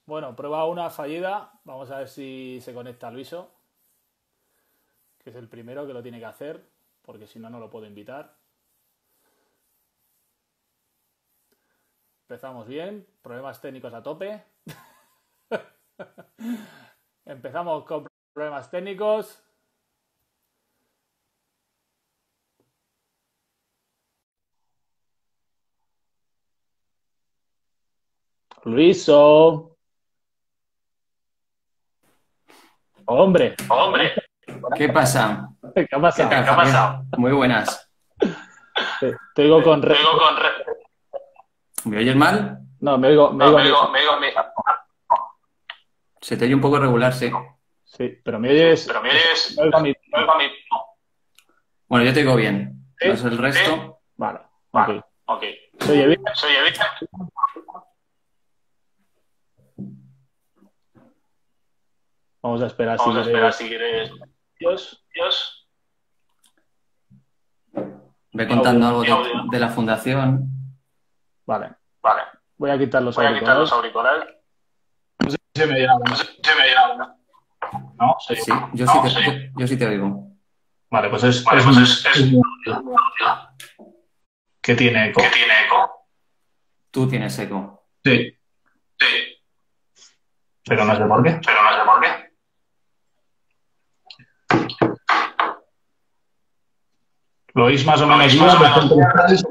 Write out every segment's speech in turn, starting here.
Bueno, prueba una fallida. Vamos a ver si se conecta Luiso, que es el primero que lo tiene que hacer, porque si no, no lo puedo invitar. Empezamos bien, problemas técnicos a tope. Empezamos con problemas técnicos. Luiso. Hombre. Hombre, ¿qué pasa? ¿Qué ha pasado? ¿Qué ha pasado? Muy buenas. Te oigo con Me oigo con ¿Me oyes mal? No, me oigo. Me oigo. Se te oye un poco regular, sí. Sí, pero me oyes. Pero me oyes. Me oigo a mí. Bueno, yo te oigo bien. ¿Sí? No sé el resto. Vale. Ok. ¿Se oye bien? Vamos a esperar si quieres. Dios. Ve contando algo de la fundación. Vale. Voy a quitar los Voy a quitar los auriculares. No sé si se me oye algo. No, Sí, yo sí te oigo. Vale, pues es que tiene eco. Tú tienes eco. Sí. Pero no sé por qué. ¿Lo oís más o menos bien?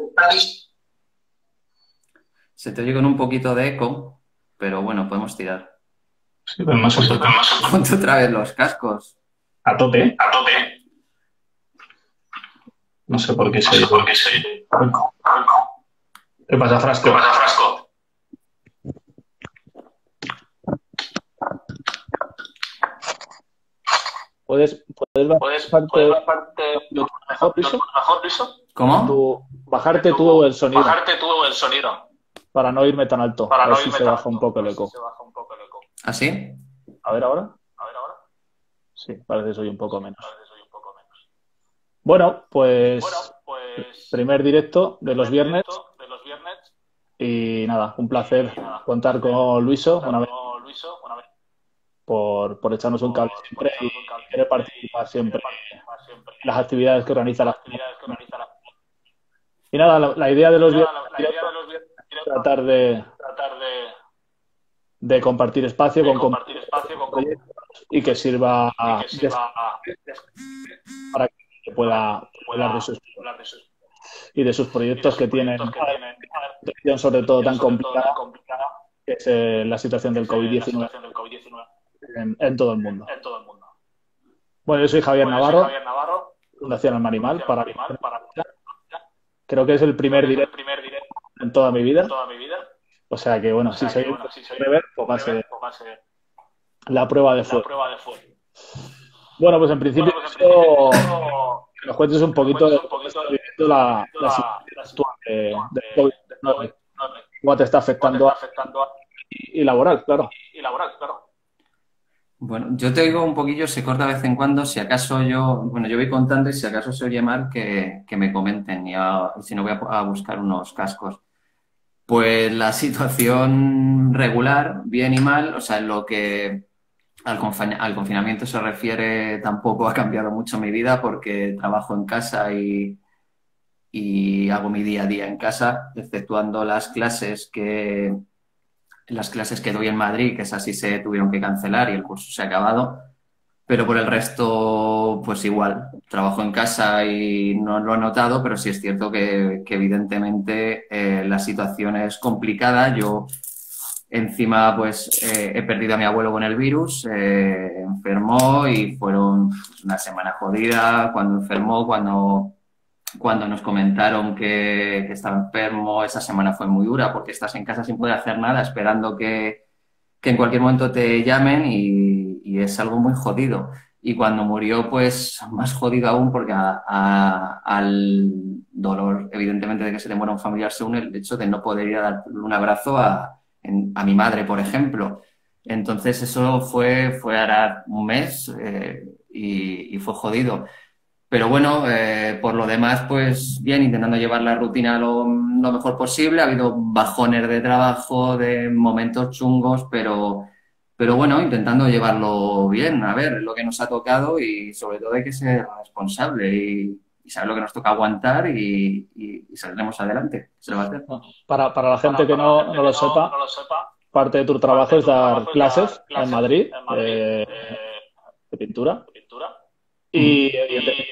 Se te oye con un poquito de eco, pero bueno, podemos tirar. Sí, pero no sé por qué. Ponte otra vez los cascos. A tope. No sé por qué se oye. ¿Qué pasa, Frasco? ¿Puedes bajarte mejor, Luiso? ¿Cómo? Bajarte tú el sonido sonido. para no irme tan alto. A ver si se baja un poco el eco. ¿Así? A ver ahora. Sí, parece que soy un poco menos. Bueno, pues primer directo de los viernes. Y nada, un placer contar con Luiso una vez por echarnos un cable siempre y querer participar siempre en las actividades que organiza la fundación. Y nada, la idea de los viernes es tratar de compartir espacio con proyectos y que sirva para que se pueda hablar de sus proyectos que tienen una situación sobre todo tan complicada que es la situación del COVID-19 en todo el mundo. Bueno, yo soy Javier Navarro, Fundación Alma Animal, para creo que es el primer directo en toda mi vida. O sea que, bueno, si soy rever, pues va a ser la prueba de fuego. Bueno, pues en principio que nos cuentes un poquito de cómo está viviendo la situación actual del COVID-19, cómo te está afectando y laboral, claro. Bueno, yo te oigo un poquillo, se corta de vez en cuando. Si acaso yo voy contando y si acaso se oye mal, que me comenten y si no voy a buscar unos cascos. Pues la situación regular, bien y mal, o sea, en lo que al confinamiento se refiere, tampoco ha cambiado mucho mi vida porque trabajo en casa y hago mi día a día en casa, exceptuando las clases que doy en Madrid, que esas sí se tuvieron que cancelar y el curso se ha acabado. Pero por el resto, pues igual, trabajo en casa y no lo he notado, pero sí es cierto que evidentemente la situación es complicada. Yo encima pues he perdido a mi abuelo con el virus, enfermó y fueron una semana jodida cuando enfermó, cuando nos comentaron que estaba enfermo. Esa semana fue muy dura porque estás en casa sin poder hacer nada, esperando que en cualquier momento te llamen y es algo muy jodido. Y cuando murió, pues más jodido aún porque al dolor, evidentemente, de que se te muera un familiar se une el hecho de no poder ir a dar un abrazo a mi madre, por ejemplo. Entonces eso fue ahora un mes y fue jodido. Pero bueno, por lo demás, pues bien, intentando llevar la rutina lo mejor posible. Ha habido bajones de trabajo, de momentos chungos, pero bueno, intentando llevarlo bien. A ver, es lo que nos ha tocado y sobre todo hay que ser responsable y saber lo que nos toca aguantar y saldremos adelante. Se lo va a hacer. Para la gente que no lo sepa, parte de tu trabajo es dar clases en Madrid de pintura. Y evidentemente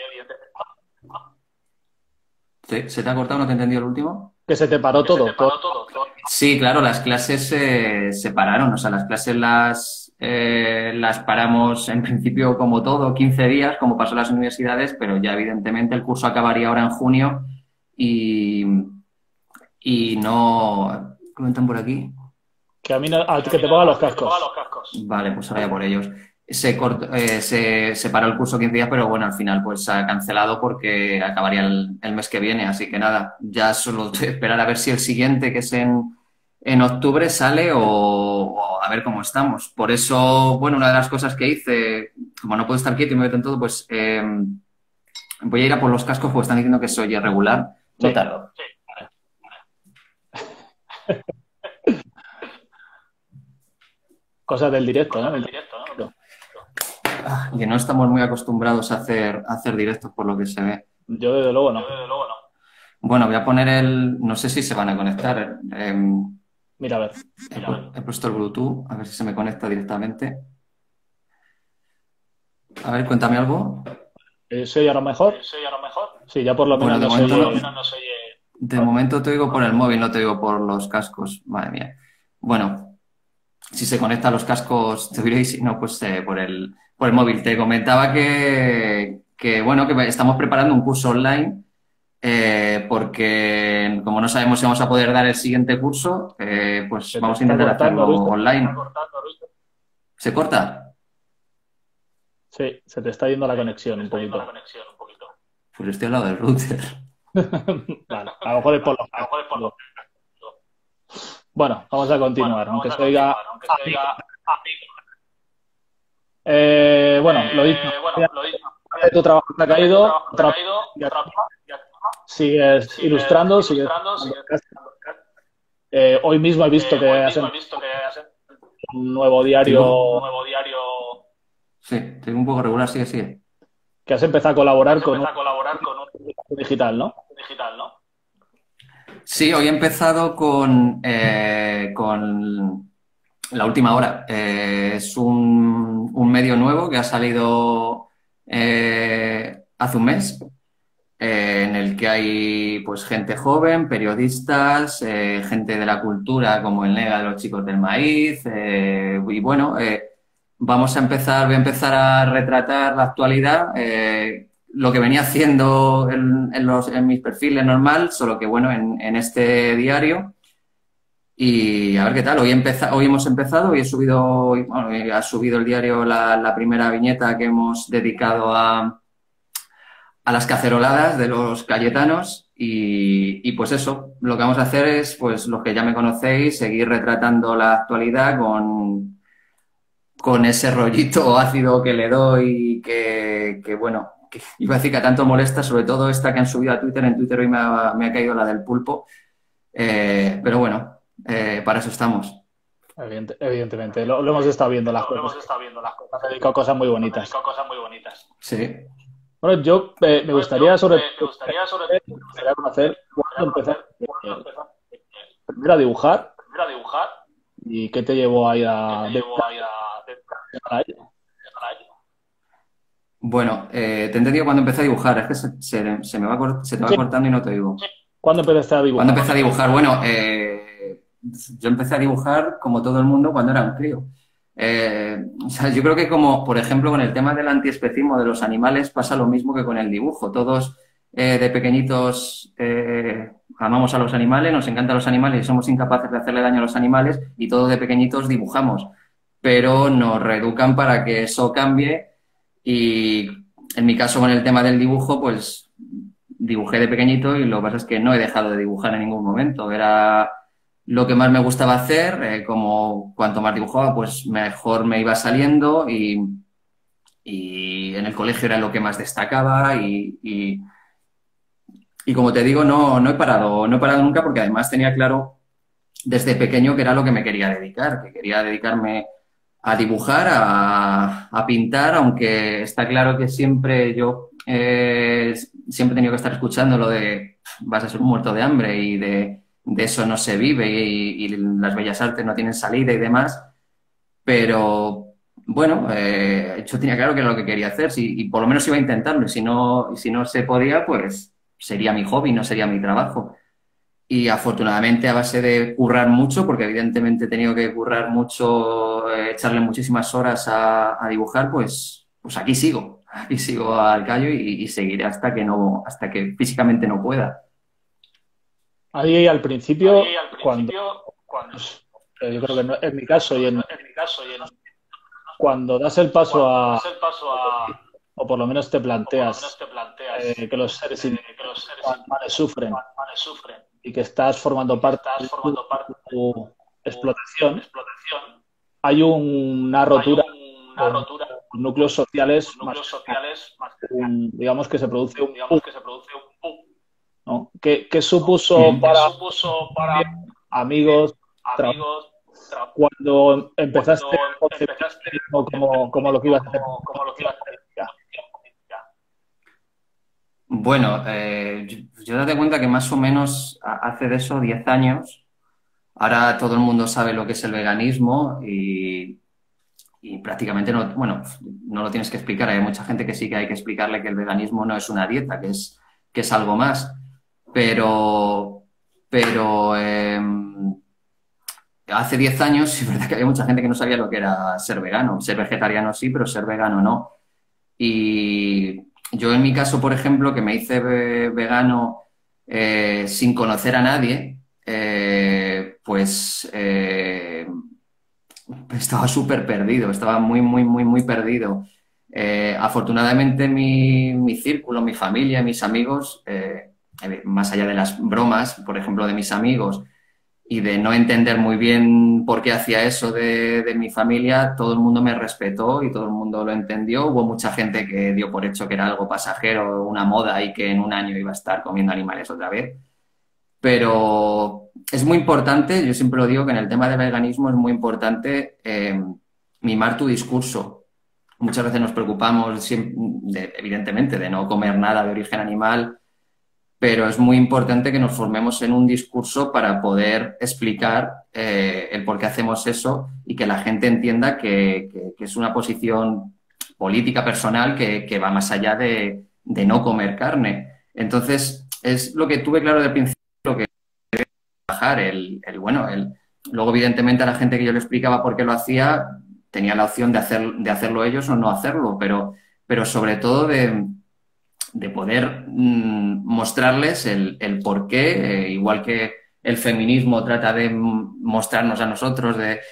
Sí, ¿se te ha cortado? ¿No te he entendido el último? que se te paró todo. Sí, claro, las clases se pararon. O sea, las clases las paramos en principio como todo, 15 días, como pasó en las universidades, pero ya evidentemente el curso acabaría ahora en junio y, y no... ¿Comentan por aquí? Que te pongan los cascos. Vale, pues ahora ya por ellos. Se paró el curso 15 días, pero bueno, al final pues se ha cancelado porque acabaría el mes que viene. Así que nada, ya solo esperar a ver si el siguiente, que es en octubre, sale o a ver cómo estamos. Por eso, bueno, una de las cosas que hice, como no puedo estar quieto y me meto en todo, pues voy a ir a por los cascos porque están diciendo que se oye regular. No Sí. tardo. Cosas del directo, ¿no? Que no estamos muy acostumbrados a hacer directos por lo que se ve. Yo desde luego no. Bueno, voy a poner no sé si se van a conectar. Mira, a ver. He puesto el Bluetooth, a ver si se me conecta directamente. A ver, cuéntame algo. ¿Se oye ahora mejor? Sí, ya por lo menos no se oye. De momento te oigo por el móvil, no te oigo por los cascos. Madre mía. Bueno, si se conectan los cascos, te oiré, y si no, pues por el móvil. Te comentaba que bueno, que estamos preparando un curso online porque como no sabemos si vamos a poder dar el siguiente curso, pues vamos a intentar hacerlo online. ¿Se corta? Sí, se te está yendo la conexión un poquito. Pues estoy al lado del router. Vale, a lo mejor es por los... Bueno, vamos a continuar, aunque se oiga... bueno, lo dicho. Tu trabajo te ha caído, sigues ilustrando, hoy mismo he visto que has un nuevo diario. Sí, tengo un poco regular, sigue. Que has empezado a colaborar con un digital, ¿no? Sí, hoy he empezado con La Última Hora. Es un medio nuevo que ha salido hace un mes, en el que hay pues gente joven, periodistas, gente de la cultura como el Nega de los Chicos del Maíz, y bueno, voy a empezar a retratar la actualidad, lo que venía haciendo en mis perfiles normal, solo que bueno, en este diario. Y a ver qué tal. Hoy hemos empezado, hoy ha subido el diario la primera viñeta que hemos dedicado a las caceroladas de los cayetanos y pues eso, lo que vamos a hacer es, pues los que ya me conocéis, seguir retratando la actualidad con ese rollito ácido que le doy que bueno, que iba a decir que a tanto molesta, sobre todo esta que han subido a Twitter. En Twitter hoy me ha caído la del pulpo, pero bueno, para eso estamos. Evidentemente, lo hemos estado viendo las cosas. Has dedicado a cosas muy bonitas. Sí. Bueno, yo me gustaría conocer cuándo empezaste primero a dibujar y qué te llevó ahí a ello. Bueno, te he entendido cuando empecé a dibujar, es que se te va cortando y no te oigo. ¿Cuándo empezaste a dibujar? ¿Cuándo empecé a dibujar? Bueno, yo empecé a dibujar como todo el mundo cuando era un crío. O sea, yo creo que como, por ejemplo, con el tema del antiespecismo de los animales pasa lo mismo que con el dibujo. Todos de pequeñitos amamos a los animales, nos encantan los animales y somos incapaces de hacerle daño a los animales y todos de pequeñitos dibujamos. Pero nos reeducan para que eso cambie y en mi caso con el tema del dibujo, pues dibujé de pequeñito y lo que pasa es que no he dejado de dibujar en ningún momento. Era lo que más me gustaba hacer, como cuanto más dibujaba, pues mejor me iba saliendo y y en el colegio era lo que más destacaba y como te digo, no he parado nunca porque además tenía claro desde pequeño que era lo que me quería dedicar, que quería dedicarme a dibujar, a pintar, aunque está claro que siempre siempre he tenido que estar escuchando lo de vas a ser un muerto de hambre y de eso no se vive y las bellas artes no tienen salida y demás, pero bueno, yo tenía claro que era lo que quería hacer y por lo menos iba a intentarlo y si no se podía, pues sería mi hobby, no sería mi trabajo. Y afortunadamente a base de currar mucho, porque evidentemente he tenido que currar mucho, echarle muchísimas horas a dibujar, pues aquí sigo al callo y seguiré hasta que hasta que físicamente no pueda. Ahí al principio, cuando, pues, yo creo que en mi caso cuando das el paso o por lo menos te planteas que los seres animales sufren y que estás formando parte de tu explotación, hay una rotura con los núcleos sociales más, digamos que se produce un pum, ¿no? ¿Qué supuso para amigos, cuando empezaste a concebir como lo que ibas a hacer? Bueno, yo date cuenta que más o menos hace de eso 10 años, ahora todo el mundo sabe lo que es el veganismo y prácticamente no, bueno, no lo tienes que explicar. Hay mucha gente que sí que hay que explicarle que el veganismo no es una dieta, que es algo más. Pero hace 10 años sí es verdad que había mucha gente que no sabía lo que era ser vegano. Ser vegetariano sí, pero ser vegano no. Y yo en mi caso, por ejemplo, que me hice vegano sin conocer a nadie, estaba súper perdido, estaba muy, muy, muy, muy perdido. Afortunadamente mi círculo, mi familia, mis amigos, más allá de las bromas, por ejemplo, de mis amigos y de no entender muy bien por qué hacía eso de mi familia, todo el mundo me respetó y todo el mundo lo entendió. Hubo mucha gente que dio por hecho que era algo pasajero, una moda y que en un año iba a estar comiendo animales otra vez. Pero es muy importante, yo siempre lo digo, que en el tema del veganismo es muy importante mimar tu discurso. Muchas veces nos preocupamos, evidentemente, de no comer nada de origen animal, pero es muy importante que nos formemos en un discurso para poder explicar el por qué hacemos eso y que la gente entienda que es una posición política personal que va más allá de no comer carne. Entonces, es lo que tuve claro del principio, trabajar, luego evidentemente a la gente que yo le explicaba por qué lo hacía, tenía la opción de hacerlo ellos o no hacerlo, pero sobre todo de poder mostrarles el por qué, igual que el feminismo trata de mostrarnos a nosotros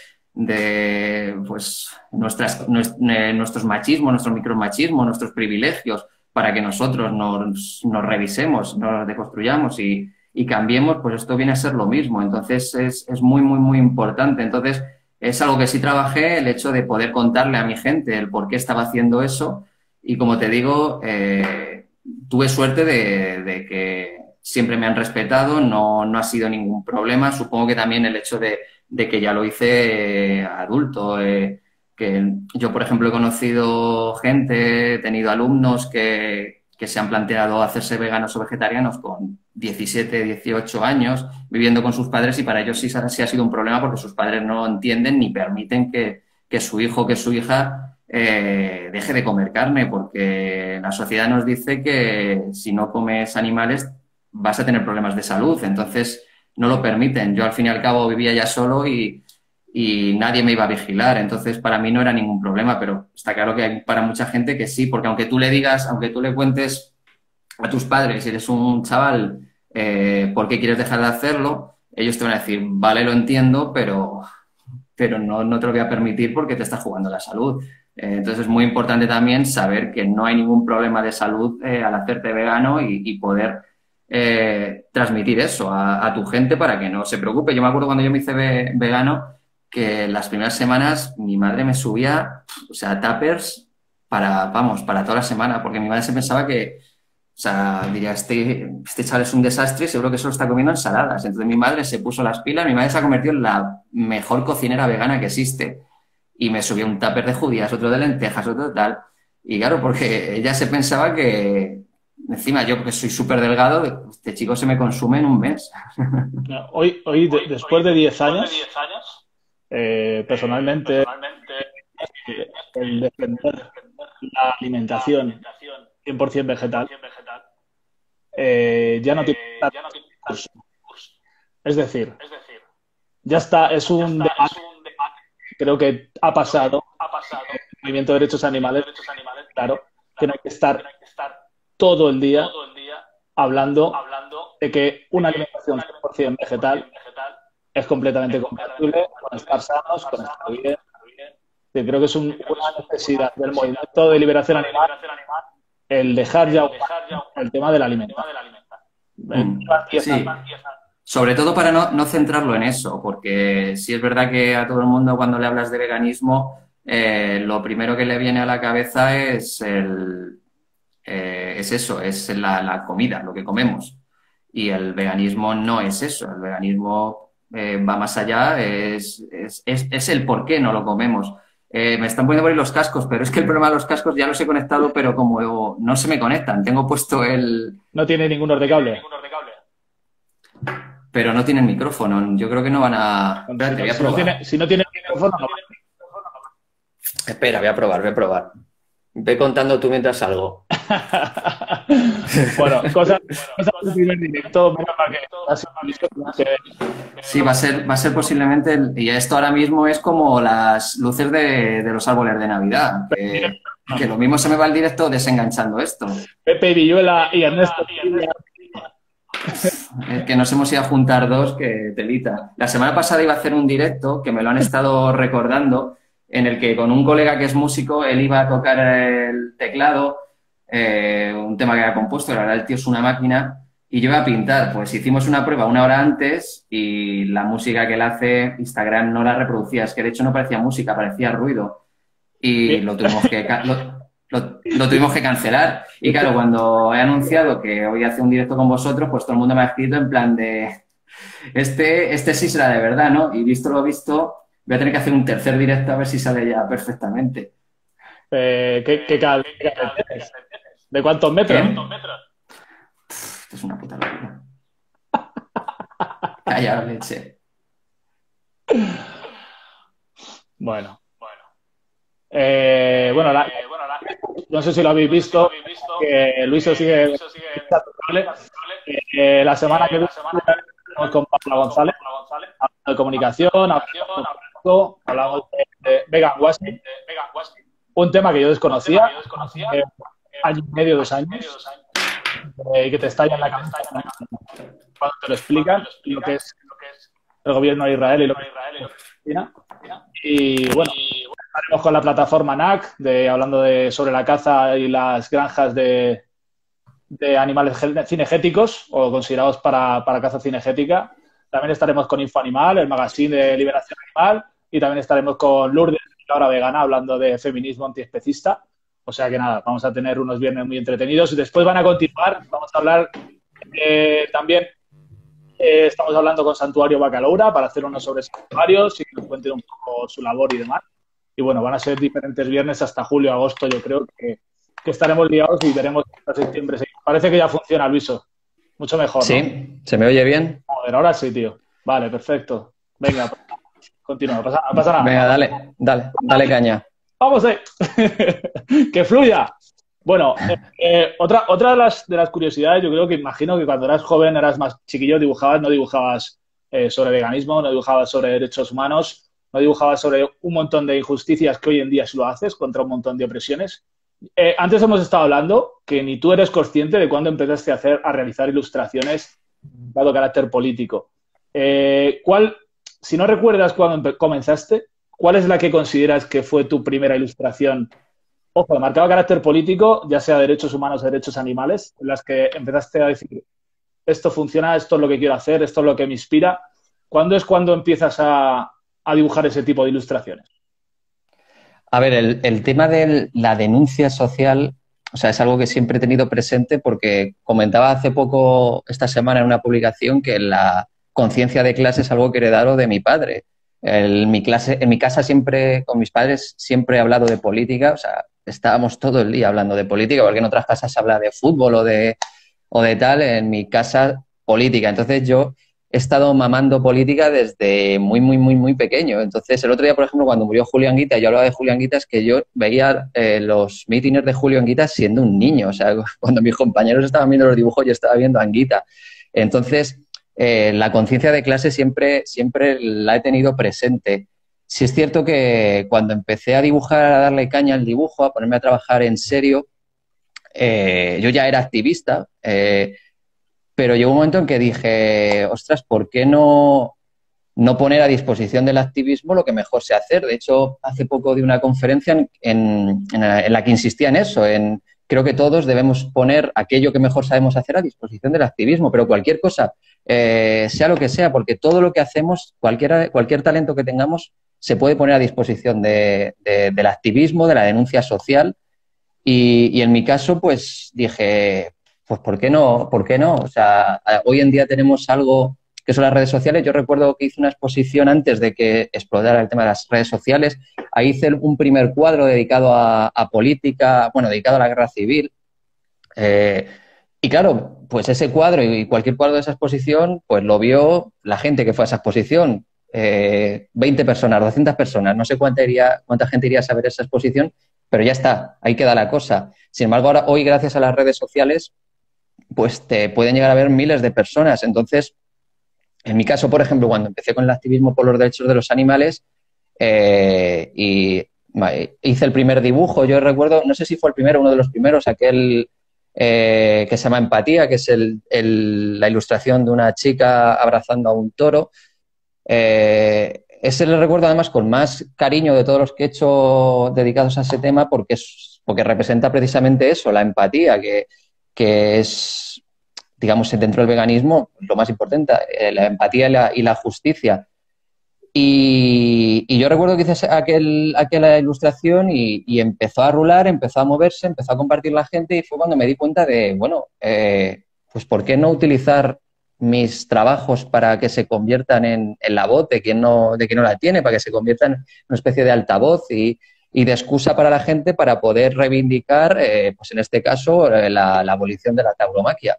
pues nuestros machismos, nuestros micromachismos, nuestros privilegios, para que nosotros nos revisemos, nos deconstruyamos y cambiemos, pues esto viene a ser lo mismo. Entonces es muy, muy, muy importante. Entonces es algo que sí trabajé, el hecho de poder contarle a mi gente el por qué estaba haciendo eso. Y como te digo, tuve suerte de que siempre me han respetado, no ha sido ningún problema. Supongo que también el hecho de que ya lo hice adulto, que yo, por ejemplo, he conocido gente, he tenido alumnos que se han planteado hacerse veganos o vegetarianos con 17, 18 años, viviendo con sus padres y para ellos sí ha sido un problema porque sus padres no entienden ni permiten que su hijo o que su hija deje de comer carne, porque la sociedad nos dice que si no comes animales vas a tener problemas de salud, entonces no lo permiten. Yo al fin y al cabo vivía ya solo y nadie me iba a vigilar, entonces para mí no era ningún problema, pero está claro que hay para mucha gente que sí, porque aunque tú le cuentes a tus padres, si eres un chaval, ¿por qué quieres dejar de hacerlo? Ellos te van a decir, vale, lo entiendo, pero no te lo voy a permitir porque te estás jugando la salud. Entonces es muy importante también saber que no hay ningún problema de salud al hacerte vegano y poder transmitir eso a tu gente para que no se preocupe. Yo me acuerdo cuando yo me hice vegano que las primeras semanas mi madre me subía, o sea, tuppers vamos, para toda la semana, porque mi madre se pensaba que, o sea, diría, este chaval es un desastre y seguro que solo está comiendo ensaladas. Entonces mi madre se puso las pilas, mi madre se ha convertido en la mejor cocinera vegana que existe. Y me subió un tupper de judías, otro de lentejas, otro de tal. Y claro, porque ella se pensaba que, encima yo que soy súper delgado, este chico se me consume en un mes. Después de 10 años, personalmente, el defender la alimentación 100% vegetal ya no tiene tanto discurso. Es decir, ya está, es un debate, creo que ha pasado, el movimiento de derechos animales, claro, que no hay que estar todo el día hablando de que una alimentación 100% vegetal es completamente compatible con estar sanos, con estar bien. Yo creo que es una necesidad del movimiento de liberación animal el dejar ya el tema de la alimentación. Sí. Sobre todo para no centrarlo en eso, porque sí es verdad que a todo el mundo cuando le hablas de veganismo, lo primero que le viene a la cabeza es eso, es la comida, lo que comemos. Y el veganismo no es eso, el veganismo va más allá, es el por qué no lo comemos. Me están poniendo por ahí los cascos, pero es que el problema de los cascos ya los he conectado, pero como no se me conectan, tengo puesto el... No tiene ningún de cable. Pero no tienen micrófono. Yo creo que no van a... Espérate, voy a probar. Si no tiene micrófono, no. Espera, voy a probar. Ve contando tú mientras salgo. Bueno, cosas del primer directo. Sí, va a ser posiblemente... Y esto ahora mismo es como las luces de los árboles de Navidad. Que lo mismo se me va el directo desenganchando esto. Pepe Villuela y Ernesto. Es que nos hemos ido a juntar dos, que telita. La semana pasada iba a hacer un directo, que me lo han estado recordando, en el que con un colega que es músico, él iba a tocar el teclado, un tema que había compuesto, la verdad el tío es una máquina, y yo iba a pintar. Pues hicimos una prueba una hora antes y la música que él hace, Instagram no la reproducía. Es que de hecho no parecía música, parecía ruido. Y lo tuvimos que... Lo tuvimos que cancelar. Y claro, cuando he anunciado que hoy hace un directo con vosotros, pues todo el mundo me ha escrito en plan de este sí será de verdad, ¿no? Y visto lo visto, voy a tener que hacer un tercer directo a ver si sale ya perfectamente. ¿Qué tienes? ¿De cuántos metros? Esto es una puta locura. Calla, leche. Bueno, no sé si lo habéis visto, que Luiso sigue la semana que viene con Paula González, hablando de comunicación, hablamos de vegan washing, un tema que yo desconocía, año y medio, 2 años, y que te estalla en la cabeza cuando te lo explican, lo que es el gobierno de Israel y lo que es Palestina. Y bueno, estaremos con la plataforma NAC, hablando sobre la caza y las granjas de animales cinegéticos o considerados para caza cinegética. También estaremos con Info Animal, el magazine de liberación animal, y también estaremos con Lourdes, ahora vegana, hablando de feminismo antiespecista. O sea que nada, vamos a tener unos viernes muy entretenidos y después van a continuar. Vamos a hablar también, estamos hablando con Santuario Bacaloura para hacer unos sobre santuarios y que nos cuenten un poco su labor y demás. Y bueno, van a ser diferentes viernes hasta julio, agosto, yo creo que estaremos liados y veremos hasta septiembre. Parece que ya funciona, Luiso. Mucho mejor, ¿no? Sí, ¿se me oye bien? Joder, ahora sí, tío. Vale, perfecto. Venga, continúa, no pasa nada. Venga, dale caña. Vamos ahí. Que fluya. Bueno, otra de las curiosidades, yo creo que imagino que cuando eras joven, eras más chiquillo, no dibujabas sobre veganismo, no dibujabas sobre derechos humanos, no dibujabas sobre un montón de injusticias que hoy en día sí lo haces, contra un montón de opresiones. Antes hemos estado hablando que ni tú eres consciente de cuándo empezaste a realizar ilustraciones dado carácter político. Si no recuerdas cuándo comenzaste, ¿cuál es la que consideras que fue tu primera ilustración? Ojo, marcado carácter político, ya sea derechos humanos o derechos animales, en las que empezaste a decir, esto funciona, esto es lo que quiero hacer, esto es lo que me inspira. ¿Cuándo es cuando empiezas a dibujar ese tipo de ilustraciones? A ver, el tema de la denuncia social, o sea, es algo que siempre he tenido presente porque comentaba hace poco, esta semana, en una publicación, que la conciencia de clase es algo que heredaron de mi padre. En mi casa siempre, con mis padres, siempre he hablado de política, o sea, estábamos todo el día hablando de política, porque en otras casas se habla de fútbol o de tal, en mi casa política. Entonces yo he estado mamando política desde muy, muy, muy, muy pequeño. Entonces, el otro día, por ejemplo, cuando murió Julio Anguita, yo hablaba de Julio Anguita, es que yo veía los mítines de Julio Anguita siendo un niño. O sea, cuando mis compañeros estaban viendo los dibujos, yo estaba viendo a Anguita. Entonces, la conciencia de clase siempre, siempre la he tenido presente. Sí es cierto que cuando empecé a dibujar, a darle caña al dibujo, a ponerme a trabajar en serio, yo ya era activista, pero llegó un momento en que dije, ostras, ¿por qué no poner a disposición del activismo lo que mejor sé hacer? De hecho, hace poco di una conferencia en la que insistía en eso, creo que todos debemos poner aquello que mejor sabemos hacer a disposición del activismo, pero cualquier cosa, sea lo que sea, porque todo lo que hacemos, cualquier talento que tengamos, se puede poner a disposición del activismo, de la denuncia social. Y en mi caso, pues dije, pues ¿por qué no? ¿Por qué no? O sea, hoy en día tenemos algo que son las redes sociales. Yo recuerdo que hice una exposición antes de que explotara el tema de las redes sociales. Ahí hice un primer cuadro dedicado a política, bueno, dedicado a la guerra civil. Y claro, pues ese cuadro y cualquier cuadro de esa exposición, pues lo vio la gente que fue a esa exposición. 20 personas, 200 personas, no sé cuánta gente iría a saber esa exposición, pero ya está, ahí queda la cosa. Sin embargo, ahora, hoy, gracias a las redes sociales, pues te pueden llegar a ver miles de personas. Entonces, en mi caso, por ejemplo, cuando empecé con el activismo por los derechos de los animales, hice el primer dibujo, yo recuerdo, no sé si fue el primero, uno de los primeros, aquel que se llama Empatía, que es la ilustración de una chica abrazando a un toro. Ese le recuerdo además con más cariño de todos los que he hecho dedicados a ese tema porque representa precisamente eso, la empatía, que es, digamos, dentro del veganismo lo más importante, la empatía y la justicia. Y yo recuerdo que hice aquella ilustración y empezó a rular, empezó a moverse, empezó a compartir la gente y fue cuando me di cuenta de, bueno, pues ¿por qué no utilizar mis trabajos para que se conviertan en la voz de quien no la tiene, para que se conviertan en una especie de altavoz y de excusa para la gente para poder reivindicar, pues en este caso, la abolición de la tauromaquia.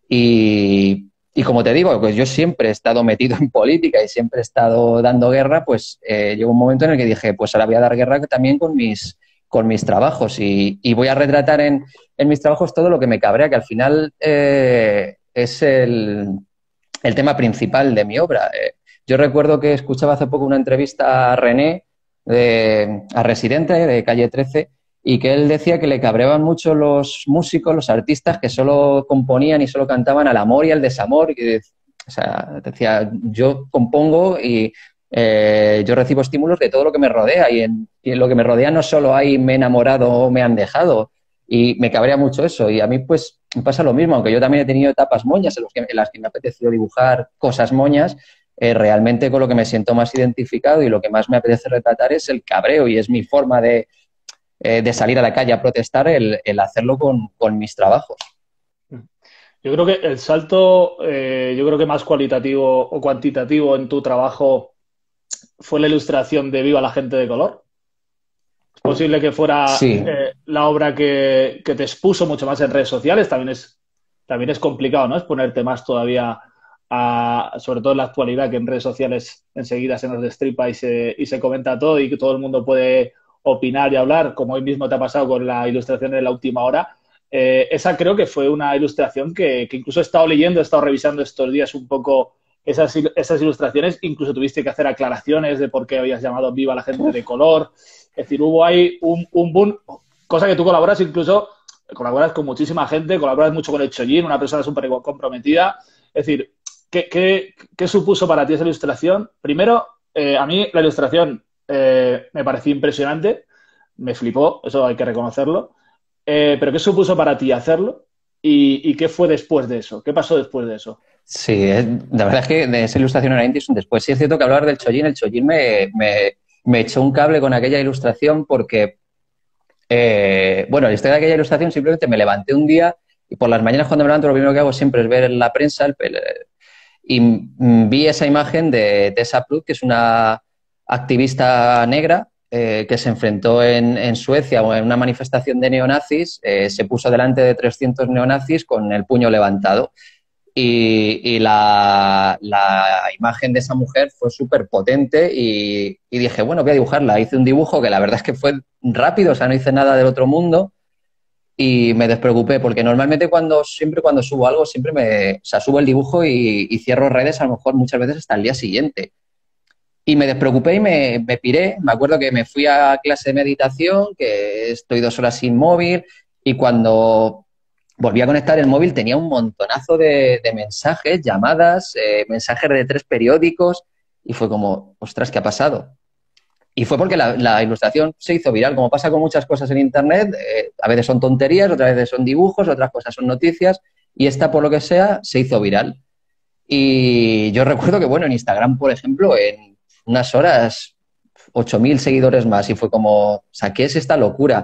Y como te digo, pues yo siempre he estado metido en política y siempre he estado dando guerra, pues llegó un momento en el que dije, pues ahora voy a dar guerra también con mis trabajos y voy a retratar en mis trabajos todo lo que me cabrea, que al final es el tema principal de mi obra. Yo recuerdo que escuchaba hace poco una entrevista a René, a Residente, de Calle 13, y que él decía que le cabreaban mucho los músicos, los artistas que solo componían y solo cantaban al amor y al desamor. O sea, decía, yo compongo y yo recibo estímulos de todo lo que me rodea y en lo que me rodea no solo hay me he enamorado o me han dejado. Y me cabrea mucho eso. Y a mí, pues, me pasa lo mismo, aunque yo también he tenido etapas moñas en las que me ha apetecido dibujar cosas moñas, realmente con lo que me siento más identificado y lo que más me apetece retratar es el cabreo y es mi forma de salir a la calle a protestar, el hacerlo con mis trabajos. Yo creo que el salto, yo creo que más cualitativo o cuantitativo en tu trabajo fue la ilustración de Viva la gente de color. Es posible que fuera Sí. la obra que te expuso mucho más en redes sociales. También es complicado, ¿no? Es ponerte más todavía, sobre todo en la actualidad, que en redes sociales enseguida se nos destripa y se comenta todo y que todo el mundo puede opinar y hablar, como hoy mismo te ha pasado con la ilustración de la última hora. Esa creo que fue una ilustración que incluso he estado leyendo, he estado revisando estos días un poco esas ilustraciones, incluso tuviste que hacer aclaraciones de por qué habías llamado Viva la gente de color. Es decir, hubo ahí un boom, cosa que tú colaboras con muchísima gente, colaboras mucho con el Chollín, una persona súper comprometida. Es decir, ¿qué supuso para ti esa ilustración? Primero, a mí la ilustración me pareció impresionante, me flipó, eso hay que reconocerlo. Pero ¿qué supuso para ti hacerlo? ¿Y qué fue después de eso? ¿Qué pasó después de eso? Sí, la verdad es que de esa ilustración era un después. Sí es cierto que hablar del Chollín, el Chollín me echó un cable con aquella ilustración porque, bueno, la historia de aquella ilustración simplemente me levanté un día y por las mañanas cuando me levanto lo primero que hago siempre es ver en la prensa y vi esa imagen de Tessa Ploug, que es una activista negra que se enfrentó en Suecia en una manifestación de neonazis, se puso delante de 300 neonazis con el puño levantado. Y la imagen de esa mujer fue súper potente y dije, bueno, voy a dibujarla. Hice un dibujo que la verdad es que fue rápido, o sea, no hice nada del otro mundo y me despreocupé porque normalmente siempre cuando subo algo, o sea, subo el dibujo y cierro redes a lo mejor muchas veces hasta el día siguiente. Y me despreocupé y me piré. Me acuerdo que me fui a clase de meditación, que estoy 2 horas sin móvil y cuando volví a conectar el móvil tenía un montonazo de mensajes, llamadas, mensajes de 3 periódicos y fue como, ostras, ¿qué ha pasado? Y fue porque la ilustración se hizo viral, como pasa con muchas cosas en Internet, a veces son tonterías, otras veces son dibujos, otras cosas son noticias y esta, por lo que sea, se hizo viral. Y yo recuerdo que, bueno, en Instagram, por ejemplo, en unas horas, 8.000 seguidores más y fue como, o sea, ¿qué es esta locura?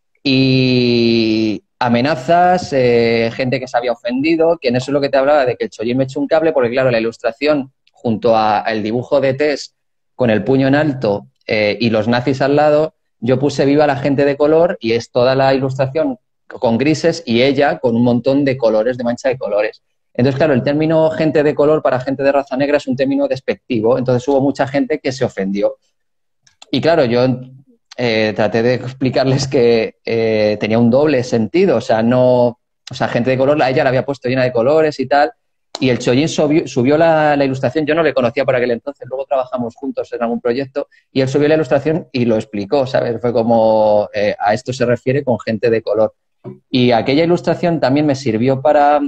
Y amenazas, gente que se había ofendido, que en eso es lo que te hablaba de que el Chollín me echó un cable, porque claro, la ilustración junto al dibujo de Tess con el puño en alto y los nazis al lado, yo puse viva la gente de color y es toda la ilustración con grises y ella con un montón de colores, de mancha de colores. Entonces, claro, el término gente de color para gente de raza negra es un término despectivo, entonces hubo mucha gente que se ofendió. Y claro, yo traté de explicarles que tenía un doble sentido, o sea, no, o sea, gente de color, a ella la había puesto llena de colores y tal, y el Chollín subió la ilustración, yo no le conocía por aquel entonces, luego trabajamos juntos en algún proyecto, y él subió la ilustración y lo explicó, ¿sabes? Fue como, a esto se refiere con gente de color. Y aquella ilustración también me sirvió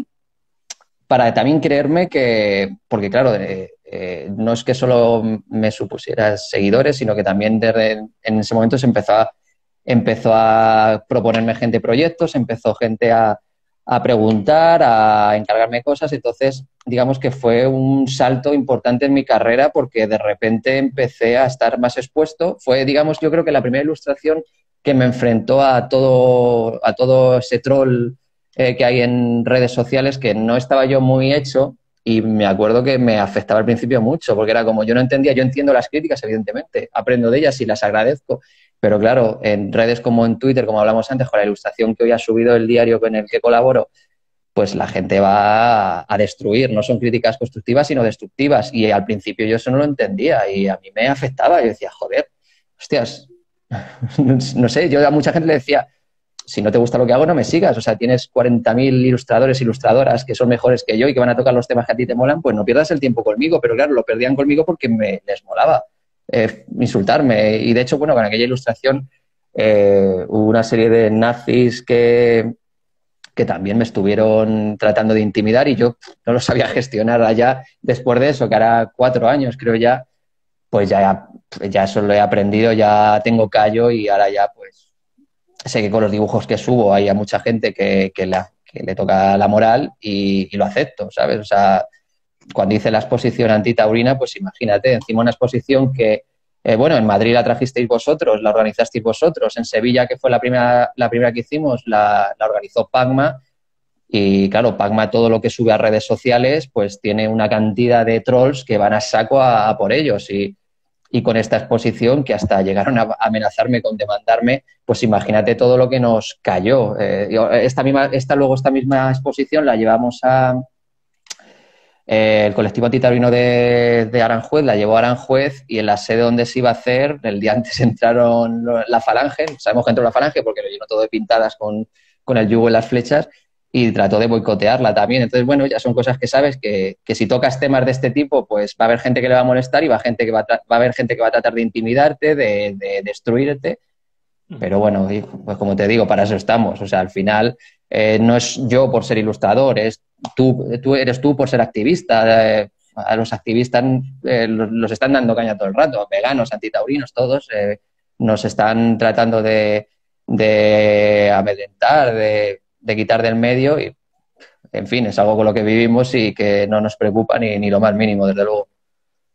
para también creerme que, porque claro, no es que solo me supusiera seguidores, sino que también en ese momento empezó a proponerme gente proyectos, empezó gente a preguntar, a encargarme cosas, entonces digamos que fue un salto importante en mi carrera porque de repente empecé a estar más expuesto. Fue, digamos, yo creo que la primera ilustración que me enfrentó a todo ese troll que hay en redes sociales que no estaba yo muy hecho y me acuerdo que me afectaba al principio mucho porque era como yo no entendía, yo entiendo las críticas evidentemente, aprendo de ellas y las agradezco, pero claro, en redes como en Twitter, como hablamos antes, con la ilustración que hoy ha subido el diario con el que colaboro, pues la gente va a destruir, no son críticas constructivas sino destructivas y al principio yo eso no lo entendía y a mí me afectaba, yo decía, joder, hostias, no sé, yo a mucha gente le decía, si no te gusta lo que hago, no me sigas. O sea, tienes 40.000 ilustradores, ilustradoras que son mejores que yo y que van a tocar los temas que a ti te molan, pues no pierdas el tiempo conmigo. Pero claro, lo perdían conmigo porque les molaba insultarme. Y de hecho, bueno, con aquella ilustración hubo una serie de nazis que también me estuvieron tratando de intimidar y yo no lo sabía gestionar allá después de eso, que hará 4 años, creo ya, pues ya eso lo he aprendido, ya tengo callo y ahora ya pues sé que con los dibujos que subo hay a mucha gente que le toca la moral y lo acepto, ¿sabes? O sea, cuando hice la exposición antitaurina, pues imagínate, encima una exposición que, bueno, en Madrid la trajisteis vosotros, la organizasteis vosotros, en Sevilla, que fue la primera que hicimos, la organizó Pagma y claro, Pagma todo lo que sube a redes sociales, pues tiene una cantidad de trolls que van a saco a por ellos y con esta exposición que hasta llegaron a amenazarme con demandarme, pues imagínate todo lo que nos cayó. Esta misma exposición la llevamos el colectivo antitaurino de Aranjuez, la llevó a Aranjuez y en la sede donde se iba a hacer, el día antes entraron la Falange, sabemos que entró la Falange porque lo llenó todo de pintadas con el yugo y las flechas, y trató de boicotearla también. Entonces, bueno, ya son cosas que sabes que si tocas temas de este tipo, pues va a haber gente que le va a molestar y va a haber gente que va a tratar de intimidarte, de destruirte. Pero bueno, pues como te digo, para eso estamos. O sea, al final no es yo por ser ilustrador, eres tú por ser activista. A los activistas los están dando caña todo el rato, veganos, antitaurinos, todos nos están tratando de amedrentar, de quitar del medio y, en fin, es algo con lo que vivimos y que no nos preocupa ni lo más mínimo, desde luego.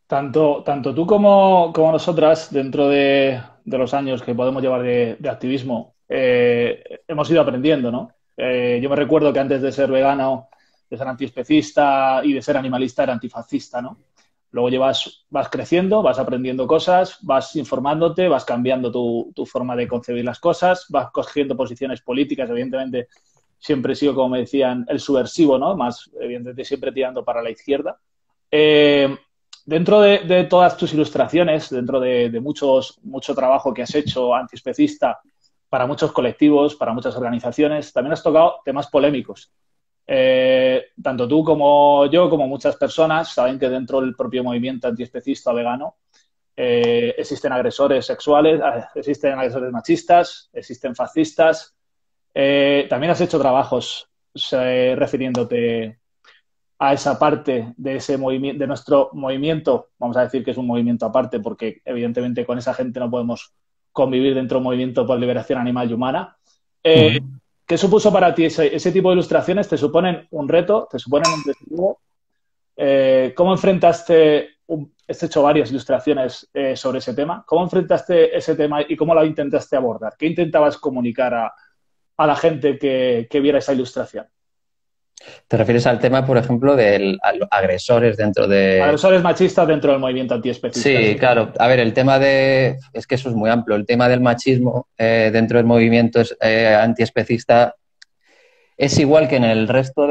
Tanto tú como nosotras, dentro de los años que podemos llevar de activismo, hemos ido aprendiendo, ¿no? Yo me recuerdo que antes de ser vegano, de ser antiespecista y de ser animalista, era antifascista, ¿no? Luego vas creciendo, vas aprendiendo cosas, vas informándote, vas cambiando tu forma de concebir las cosas, vas cogiendo posiciones políticas. Evidentemente, siempre he sido, como me decían, el subversivo, ¿no? Más, evidentemente, siempre tirando para la izquierda. Eh, Dentro de todas tus ilustraciones, dentro de mucho trabajo que has hecho antiespecista para muchos colectivos, para muchas organizaciones, también has tocado temas polémicos. Tanto tú como yo, como muchas personas, saben que dentro del propio movimiento antiespecista vegano existen agresores sexuales, existen agresores machistas, existen fascistas. También has hecho trabajos refiriéndote a esa parte de ese movimiento, de nuestro movimiento. Vamos a decir que es un movimiento aparte, porque evidentemente con esa gente no podemos convivir dentro de un movimiento por liberación animal y humana. ¿Qué supuso para ti ese tipo de ilustraciones? ¿Te suponen un reto? ¿Te suponen un desafío? ¿Cómo enfrentaste, has hecho varias ilustraciones sobre ese tema, cómo enfrentaste ese tema y cómo lo intentaste abordar? ¿Qué intentabas comunicar a la gente que viera esa ilustración? ¿Te refieres al tema, por ejemplo, de agresores dentro de... Agresores machistas dentro del movimiento antiespecista? Sí, claro. A ver, el tema de... Es que eso es muy amplio. El tema del machismo dentro del movimiento antiespecista es igual que en el resto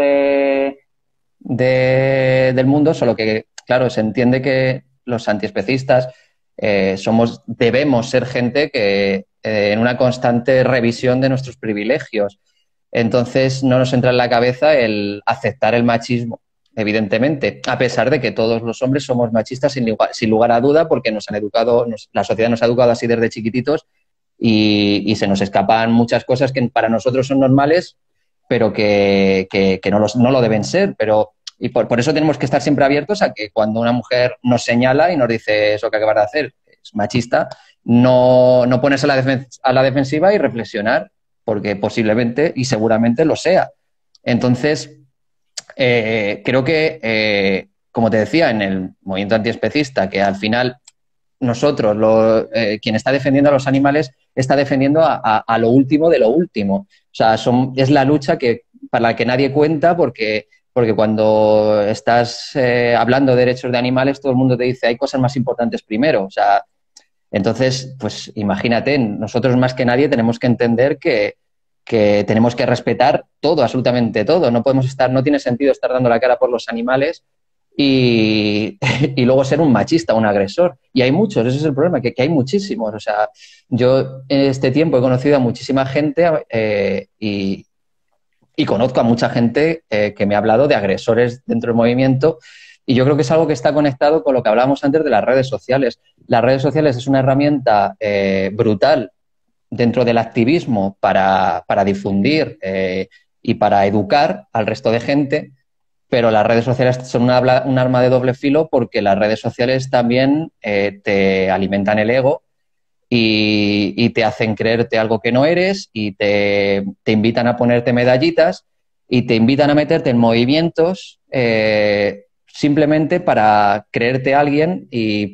del mundo, solo que, claro, se entiende que los antiespecistas debemos ser gente que en una constante revisión de nuestros privilegios. Entonces no nos entra en la cabeza el aceptar el machismo, evidentemente, a pesar de que todos los hombres somos machistas sin lugar a duda, porque nos han educado, la sociedad nos ha educado así desde chiquititos y se nos escapan muchas cosas que para nosotros son normales, pero que no lo deben ser. Y por eso tenemos que estar siempre abiertos a que cuando una mujer nos señala y nos dice eso que acabas de hacer es machista, no ponerse a la defensiva y reflexionar, porque posiblemente y seguramente lo sea. Entonces, creo que, como te decía, en el movimiento antiespecista, que al final nosotros, quien está defendiendo a los animales, está defendiendo a lo último de lo último. O sea, es la lucha para la que nadie cuenta, porque cuando estás hablando de derechos de animales, todo el mundo te dice hay cosas más importantes primero. O sea, entonces, pues imagínate, nosotros más que nadie tenemos que entender que tenemos que respetar todo, absolutamente todo. No tiene sentido estar dando la cara por los animales y luego ser un machista, un agresor. Y hay muchos, ese es el problema, que hay muchísimos. O sea, yo en este tiempo he conocido a muchísima gente y conozco a mucha gente que me ha hablado de agresores dentro del movimiento. Y yo creo que es algo que está conectado con lo que hablábamos antes de las redes sociales. Las redes sociales es una herramienta brutal dentro del activismo para difundir y para educar al resto de gente, pero las redes sociales son un arma de doble filo, porque las redes sociales también te alimentan el ego y te hacen creerte algo que no eres y te invitan a ponerte medallitas y te invitan a meterte en movimientos simplemente para creerte alguien y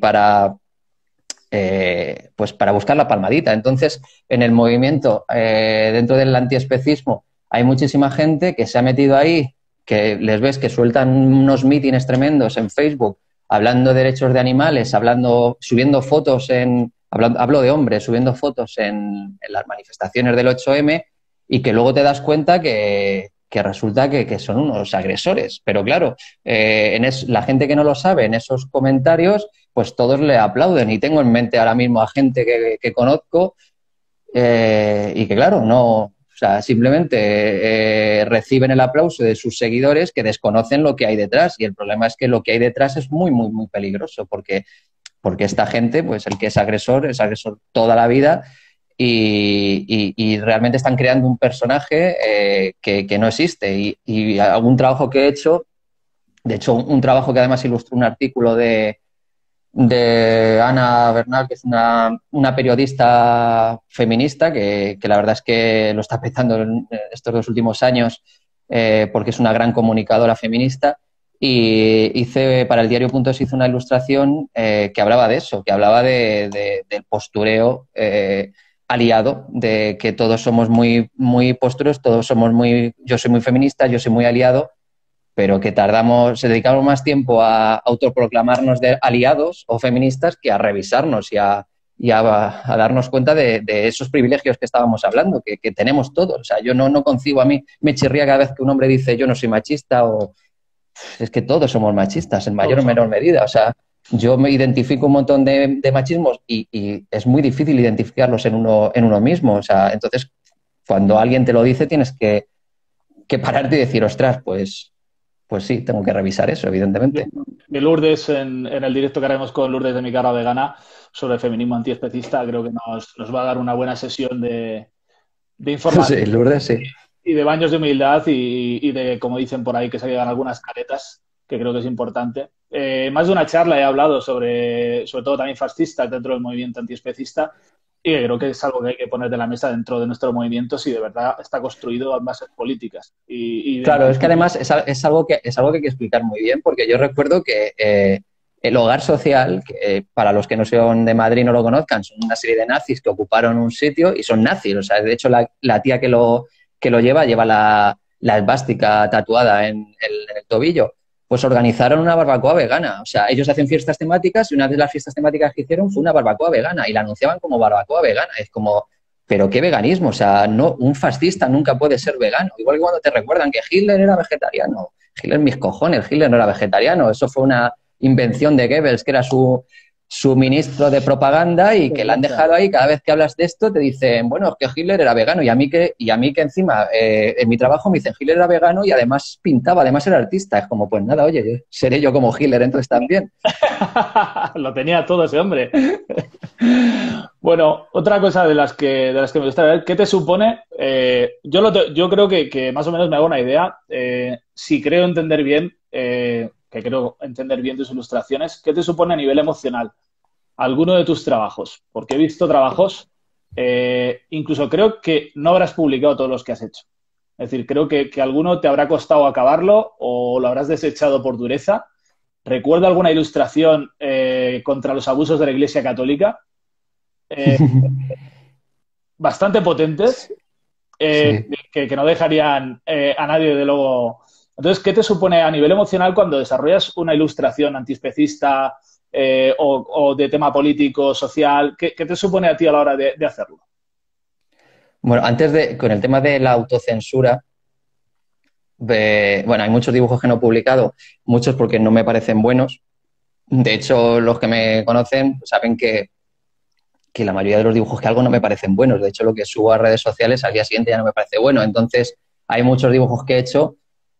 pues para buscar la palmadita. Entonces, en el movimiento, dentro del antiespecismo, hay muchísima gente que se ha metido ahí, que les ves que sueltan unos mítines tremendos en Facebook, hablando de derechos de animales, subiendo fotos hablo de hombres, subiendo fotos en las manifestaciones del 8M, y que luego te das cuenta que resulta que son unos agresores. Pero claro, la gente que no lo sabe, en esos comentarios, pues todos le aplauden. Y tengo en mente ahora mismo a gente que conozco y que, claro, o sea, simplemente reciben el aplauso de sus seguidores, que desconocen lo que hay detrás. Y el problema es que lo que hay detrás es muy, muy, muy peligroso, porque esta gente, pues el que es agresor toda la vida. Y realmente están creando un personaje que no existe. Y algún trabajo que he hecho, de hecho, un trabajo que además ilustró un artículo de Ana Bernal, que es una periodista feminista que la verdad es que lo está petando en estos 2 últimos años, porque es una gran comunicadora feminista. y hice, para el diario.es hice una ilustración que hablaba de eso, que hablaba del postureo aliado, de que todos somos muy, muy postureos, todos somos muy, yo soy muy feminista, yo soy muy aliado, pero que se dedicamos más tiempo a autoproclamarnos de aliados o feministas que a revisarnos y a darnos cuenta de esos privilegios que estábamos hablando, que tenemos todos. O sea, yo no concibo, a mí me chirría cada vez que un hombre dice yo no soy machista, o es que todos somos machistas en mayor o menor medida. O sea, yo me identifico un montón de machismos y es muy difícil identificarlos en uno mismo. O sea, entonces, cuando alguien te lo dice, tienes que pararte y decir, ostras, pues sí, tengo que revisar eso, evidentemente. De Lourdes, en el directo que haremos con Lourdes de Mi Cara Vegana sobre feminismo antiespecista, creo que nos va a dar una buena sesión de información. Sí, Lourdes, sí. Y de baños de humildad y de, como dicen por ahí, que se llegan algunas caretas, que creo que es importante. Más de una charla he hablado sobre todo también fascistas dentro del movimiento antiespecista, y creo que es algo que hay que poner de la mesa dentro de nuestro movimiento si de verdad está construido en bases políticas. Claro, es que además es algo que hay que explicar muy bien, porque yo recuerdo que el Hogar Social, que para los que no son de Madrid y no lo conozcan, son una serie de nazis que ocuparon un sitio y son nazis. O sea, de hecho, la tía que lo lleva la esvástica tatuada en el tobillo. Pues organizaron una barbacoa vegana. O sea, ellos hacen fiestas temáticas y una de las fiestas temáticas que hicieron fue una barbacoa vegana y la anunciaban como barbacoa vegana. Es como, ¿pero qué veganismo? O sea, no, un fascista nunca puede ser vegano. Igual que cuando te recuerdan que Hitler era vegetariano. Hitler, mis cojones, Hitler no era vegetariano. Eso fue una invención de Goebbels, que era su ministro de propaganda, y que la han dejado ahí. Cada vez que hablas de esto te dicen, bueno, es que Hitler era vegano, y a mí que encima en mi trabajo me dicen Hitler era vegano y además pintaba, además era artista. Es como, pues nada, oye, seré yo como Hitler entonces también. Lo tenía todo ese hombre. Bueno, otra cosa de las que me gustaría ver, ¿qué te supone? Yo creo que más o menos me hago una idea. Si creo entender bien, que creo entender bien tus ilustraciones, ¿qué te supone a nivel emocional alguno de tus trabajos? Porque he visto trabajos, incluso creo que no habrás publicado todos los que has hecho. Es decir, creo que alguno te habrá costado acabarlo o lo habrás desechado por dureza. Recuerdo alguna ilustración contra los abusos de la Iglesia Católica, bastante potentes, Sí. que no dejarían a nadie de luego. Entonces, ¿qué te supone a nivel emocional cuando desarrollas una ilustración antiespecista o de tema político, social? ¿Qué te supone a ti a la hora de hacerlo? Bueno, con el tema de la autocensura, bueno, hay muchos dibujos que no he publicado, muchos porque no me parecen buenos. De hecho, los que me conocen saben que la mayoría de los dibujos que hago no me parecen buenos. De hecho, lo que subo a redes sociales al día siguiente ya no me parece bueno. Entonces, hay muchos dibujos que he hecho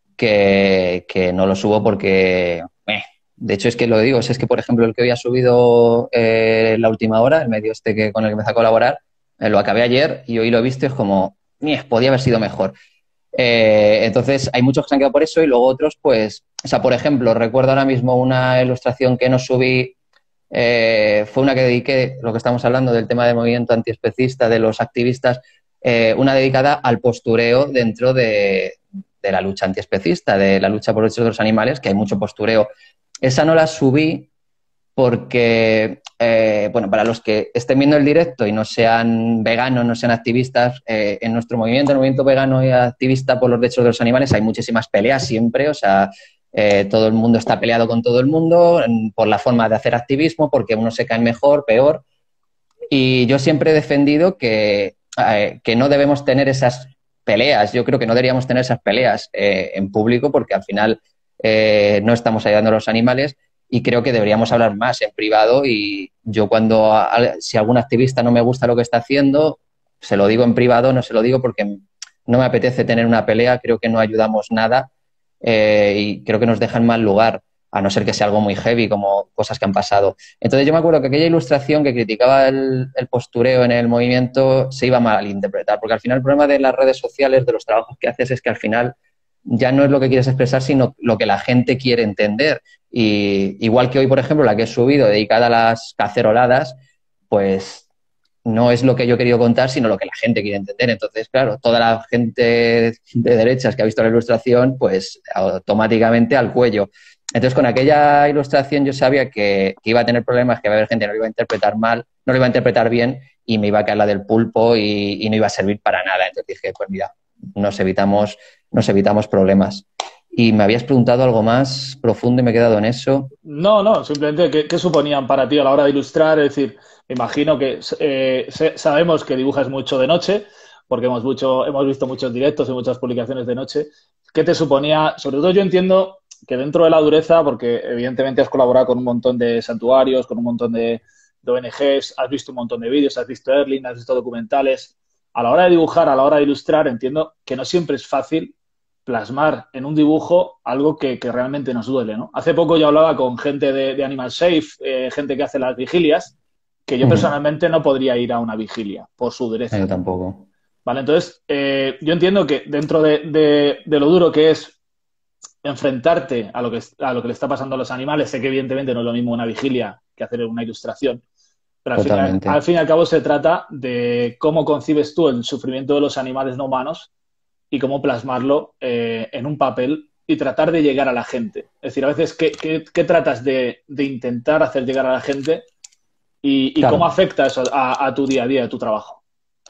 que no lo subo porque... De hecho, es que lo digo, es que, por ejemplo, el que hoy ha subido La Última Hora, el medio con el que empecé a colaborar, lo acabé ayer y hoy lo he visto y es como, podía haber sido mejor. Entonces, hay muchos que se han quedado por eso y luego otros, pues, o sea, por ejemplo, recuerdo ahora mismo una ilustración que no subí, fue una que dediqué, lo que estamos hablando del tema del movimiento antiespecista, de los activistas, una dedicada al postureo dentro de la lucha antiespecista, de la lucha por los derechos de los animales, que hay mucho postureo. Esa no la subí porque, bueno, para los que estén viendo el directo y no sean veganos, no sean activistas, en nuestro movimiento, el movimiento vegano y activista por los derechos de los animales, hay muchísimas peleas siempre, o sea, todo el mundo está peleado con todo el mundo por la forma de hacer activismo, porque unos se caen mejor, peor, y yo siempre he defendido que no debemos tener esas peleas. Yo creo que no deberíamos tener esas peleas en público porque al final no estamos ayudando a los animales y creo que deberíamos hablar más en privado y yo si algún activista no me gusta lo que está haciendo, se lo digo en privado, no se lo digo porque no me apetece tener una pelea, creo que no ayudamos nada y creo que nos deja en mal lugar, a no ser que sea algo muy heavy como cosas que han pasado. Entonces yo me acuerdo que aquella ilustración que criticaba el postureo en el movimiento se iba a malinterpretar, porque al final el problema de las redes sociales, de los trabajos que haces, es que al final ya no es lo que quieres expresar, sino lo que la gente quiere entender. Y igual que hoy, por ejemplo, la que he subido dedicada a las caceroladas, pues no es lo que yo he querido contar, sino lo que la gente quiere entender. Entonces, claro, toda la gente de derechas que ha visto la ilustración, pues automáticamente al cuello. Entonces, con aquella ilustración yo sabía que iba a tener problemas, que iba a haber gente que no lo iba a interpretar mal, no lo iba a interpretar bien y me iba a caer la del pulpo y no iba a servir para nada. Entonces dije, pues mira, nos evitamos problemas. Y me habías preguntado algo más profundo y me he quedado en eso. No, simplemente, ¿qué suponían para ti a la hora de ilustrar? Es decir, me imagino que sabemos que dibujas mucho de noche, porque hemos visto muchos directos y muchas publicaciones de noche. ¿Qué te suponía? Sobre todo yo entiendo que dentro de la dureza, porque evidentemente has colaborado con un montón de santuarios, con un montón de ONGs, has visto un montón de vídeos, has visto Erling, has visto documentales. A la hora de dibujar, a la hora de ilustrar, entiendo que no siempre es fácil plasmar en un dibujo algo que realmente nos duele, ¿no? Hace poco yo hablaba con gente de Animal Safe, gente que hace las vigilias, que yo personalmente no podría ir a una vigilia por su dureza. Yo tampoco. Vale, entonces yo entiendo que dentro de lo duro que es enfrentarte a lo que le está pasando a los animales, sé que evidentemente no es lo mismo una vigilia que hacer una ilustración, pero al fin y al cabo se trata de cómo concibes tú el sufrimiento de los animales no humanos y cómo plasmarlo en un papel y tratar de llegar a la gente. Es decir, a veces, ¿qué tratas de intentar hacer llegar a la gente y claro, cómo afecta eso a tu día a día, a tu trabajo?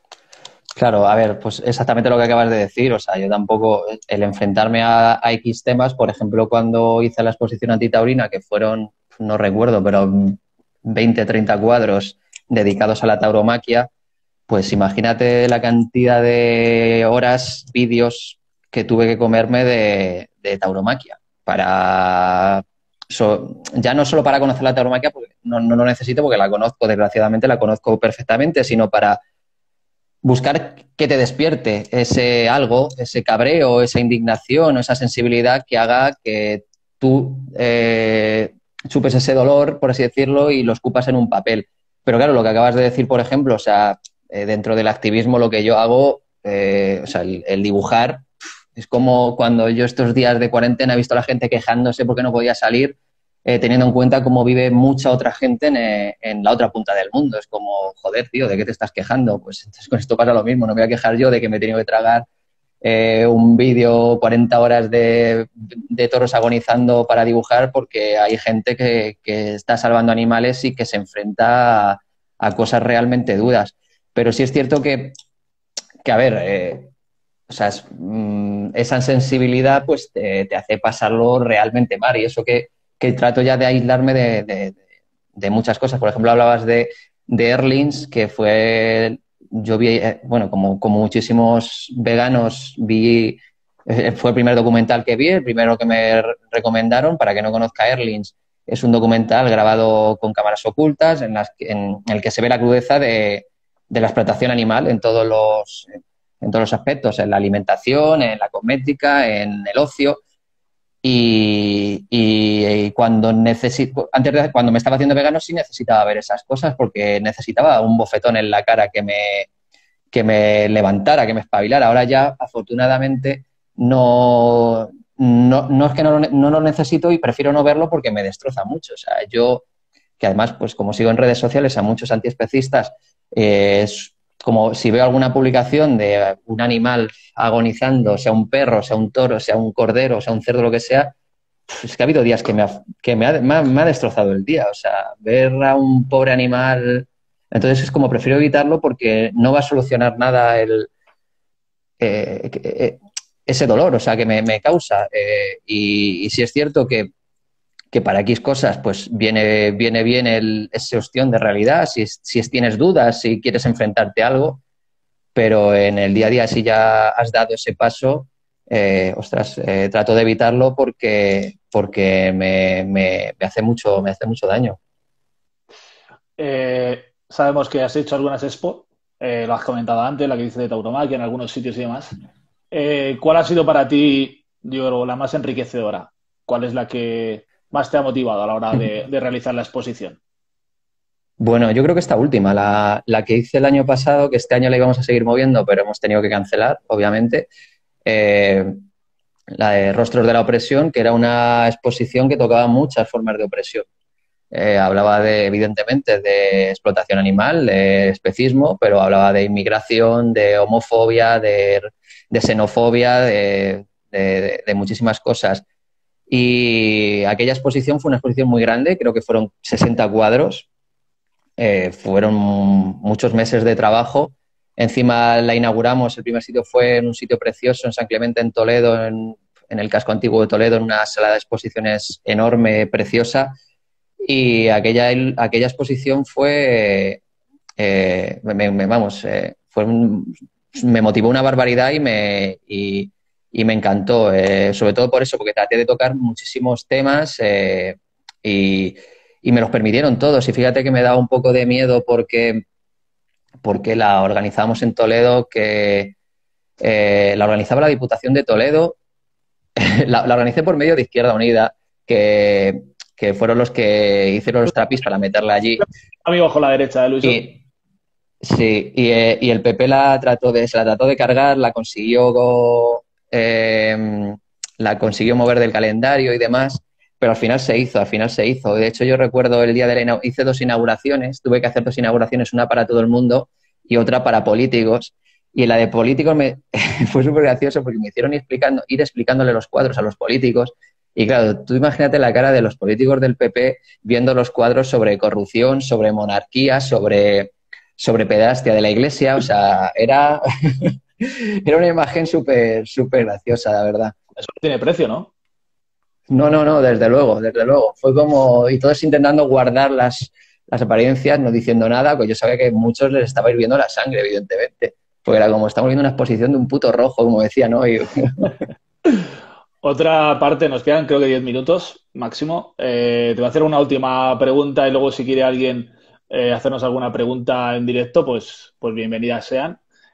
Claro, a ver, pues exactamente lo que acabas de decir. O sea, yo tampoco, el enfrentarme a X temas, por ejemplo, cuando hice la exposición antitaurina, que fueron, no recuerdo, pero 20, 30 cuadros dedicados a la tauromaquia, pues imagínate la cantidad de horas, vídeos que tuve que comerme de tauromaquia para... ya no solo para conocer la tauromaquia, porque no lo necesito porque la conozco, desgraciadamente la conozco perfectamente, sino para buscar que te despierte ese algo, ese cabreo, esa indignación o esa sensibilidad que haga que tú chupes ese dolor, por así decirlo, y lo escupas en un papel. Pero claro, lo que acabas de decir, por ejemplo, o sea, dentro del activismo lo que yo hago, o sea, el dibujar, es como cuando yo estos días de cuarentena he visto a la gente quejándose porque no podía salir, teniendo en cuenta cómo vive mucha otra gente en la otra punta del mundo. Es como, joder, tío, ¿de qué te estás quejando? Pues entonces con esto pasa lo mismo. No me voy a quejar yo de que me he tenido que tragar un vídeo 40 horas de toros agonizando para dibujar porque hay gente que está salvando animales y que se enfrenta a cosas realmente duras. Pero sí es cierto que a ver, o sea, esa sensibilidad pues te hace pasarlo realmente mal y eso que trato ya de aislarme de muchas cosas. Por ejemplo, hablabas de Erlings, que fue, yo vi, bueno, como muchísimos veganos, fue el primer documental que vi, el primero que me recomendaron. Para que no conozca Erlings, es un documental grabado con cámaras ocultas en el que se ve la crudeza de la explotación animal en todos los aspectos, en la alimentación, en la cosmética, en el ocio. Y cuando cuando me estaba haciendo vegano sí necesitaba ver esas cosas porque necesitaba un bofetón en la cara que me levantara, que me espabilara. Ahora ya, afortunadamente, no es que no lo necesito y prefiero no verlo porque me destroza mucho. O sea, yo, que además, pues como sigo en redes sociales a muchos antiespecistas, es como si veo alguna publicación de un animal agonizando, sea un perro, sea un toro, sea un cordero, sea un cerdo, lo que sea, es que ha habido días que me ha destrozado el día. O sea, ver a un pobre animal... Entonces es como prefiero evitarlo porque no va a solucionar nada ese dolor, o sea, que me causa. Y sí es cierto que para X cosas pues viene bien ese ostión de realidad, si tienes dudas, si quieres enfrentarte a algo, pero en el día a día, si ya has dado ese paso, trato de evitarlo porque me hace mucho daño. Sabemos que has hecho algunas expo, lo has comentado antes, la que dice de tauromaquia en algunos sitios y demás. ¿Cuál ha sido para ti, yo creo, la más enriquecedora? ¿Cuál es la que más te ha motivado a la hora de realizar la exposición? Bueno, yo creo que esta última, la que hice el año pasado, que este año la íbamos a seguir moviendo, pero hemos tenido que cancelar, obviamente, la de Rostros de la Opresión, que era una exposición que tocaba muchas formas de opresión. Hablaba evidentemente, de explotación animal, de especismo, pero hablaba de inmigración, de homofobia, de xenofobia, de muchísimas cosas. Y aquella exposición fue una exposición muy grande, creo que fueron 60 cuadros, fueron muchos meses de trabajo. Encima la inauguramos, el primer sitio fue en un sitio precioso, en San Clemente, en Toledo, en el casco antiguo de Toledo, en una sala de exposiciones enorme, preciosa. Y aquella exposición fue, me motivó una barbaridad y me encantó, sobre todo por eso, porque traté de tocar muchísimos temas y me los permitieron todos. Y fíjate que me daba un poco de miedo porque la organizamos en Toledo, que la organizaba la Diputación de Toledo, la organicé por medio de Izquierda Unida, que fueron los que hicieron los trapis para meterla allí. Amigo bajo la derecha, Luis. Sí, y el PP se la trató de cargar, la consiguió mover del calendario y demás, pero al final se hizo. De hecho, yo recuerdo el día de hice 2 inauguraciones, tuve que hacer 2 inauguraciones, una para todo el mundo y otra para políticos. Y en la de políticos fue súper gracioso porque me hicieron ir explicándole los cuadros a los políticos. Y claro, tú imagínate la cara de los políticos del PP viendo los cuadros sobre corrupción, sobre monarquía, sobre pedastia de la Iglesia. O sea, era una imagen súper graciosa, la verdad. Eso tiene precio, ¿no? No, desde luego. Fue como... Y todos intentando guardar las apariencias, no diciendo nada, pues yo sabía que a muchos les estaba hirviendo la sangre, evidentemente. Porque era como, estamos viendo una exposición de un puto rojo, como decía, ¿no? Otra parte, nos quedan creo que 10 minutos máximo. Te voy a hacer una última pregunta y luego si quiere alguien hacernos alguna pregunta en directo, pues bienvenidas sean.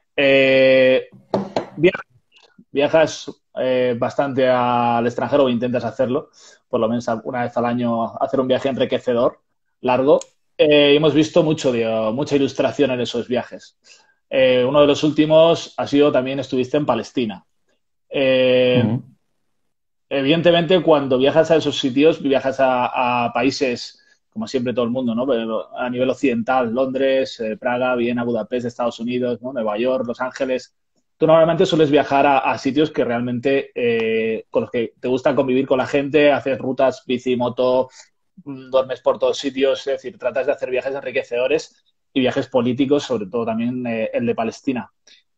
Viajas bastante al extranjero o intentas hacerlo, por lo menos una vez al año, hacer un viaje enriquecedor, largo. Hemos visto mucha ilustración en esos viajes. Uno de los últimos ha sido también estuviste en Palestina. Evidentemente, cuando viajas a esos sitios, viajas a países, como siempre todo el mundo, ¿no? Pero a nivel occidental, Londres, Praga, Viena, Budapest, Estados Unidos, ¿no? Nueva York, Los Ángeles. Tú normalmente sueles viajar a sitios que realmente con los que te gusta convivir con la gente, haces rutas, bici, moto, duermes por todos sitios, es decir, tratas de hacer viajes enriquecedores y viajes políticos, sobre todo también el de Palestina.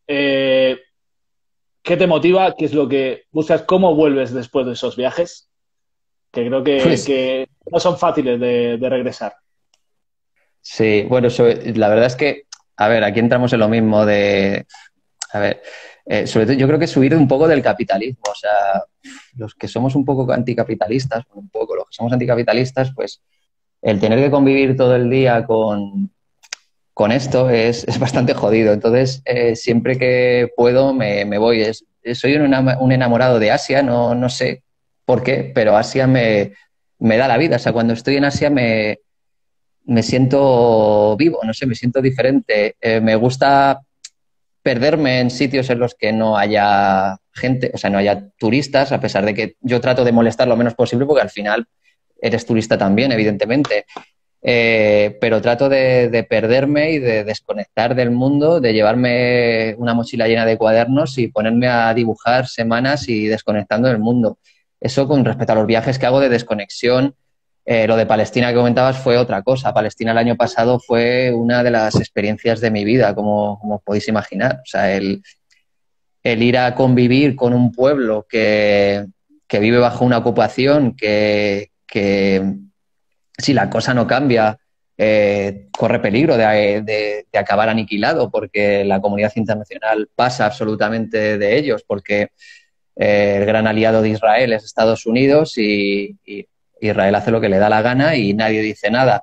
¿Qué te motiva? ¿Qué es lo que buscas? ¿Cómo vuelves después de esos viajes? Que creo que no son fáciles de regresar. Sí, bueno, la verdad es que, a ver, aquí entramos en lo mismo de... A ver, sobre todo yo creo que subir un poco del capitalismo. O sea, los que somos un poco anticapitalistas, pues el tener que convivir todo el día con esto es bastante jodido. Entonces, siempre que puedo me voy. Soy un enamorado de Asia, no sé por qué, pero Asia me da la vida. O sea, cuando estoy en Asia me siento vivo, no sé, me siento diferente. Me gusta perderme en sitios en los que no haya gente, o sea, no haya turistas, a pesar de que yo trato de molestar lo menos posible porque al final eres turista también, evidentemente. Pero trato de perderme y de desconectar del mundo, de llevarme una mochila llena de cuadernos y ponerme a dibujar semanas y desconectando del mundo. Eso con respecto a los viajes que hago de desconexión. Lo de Palestina que comentabas fue otra cosa. Palestina el año pasado fue una de las experiencias de mi vida, como podéis imaginar. O sea, el ir a convivir con un pueblo que vive bajo una ocupación, que si la cosa no cambia, corre peligro de acabar aniquilado porque la comunidad internacional pasa absolutamente de ellos, porque el gran aliado de Israel es Estados Unidos y Israel hace lo que le da la gana y nadie dice nada.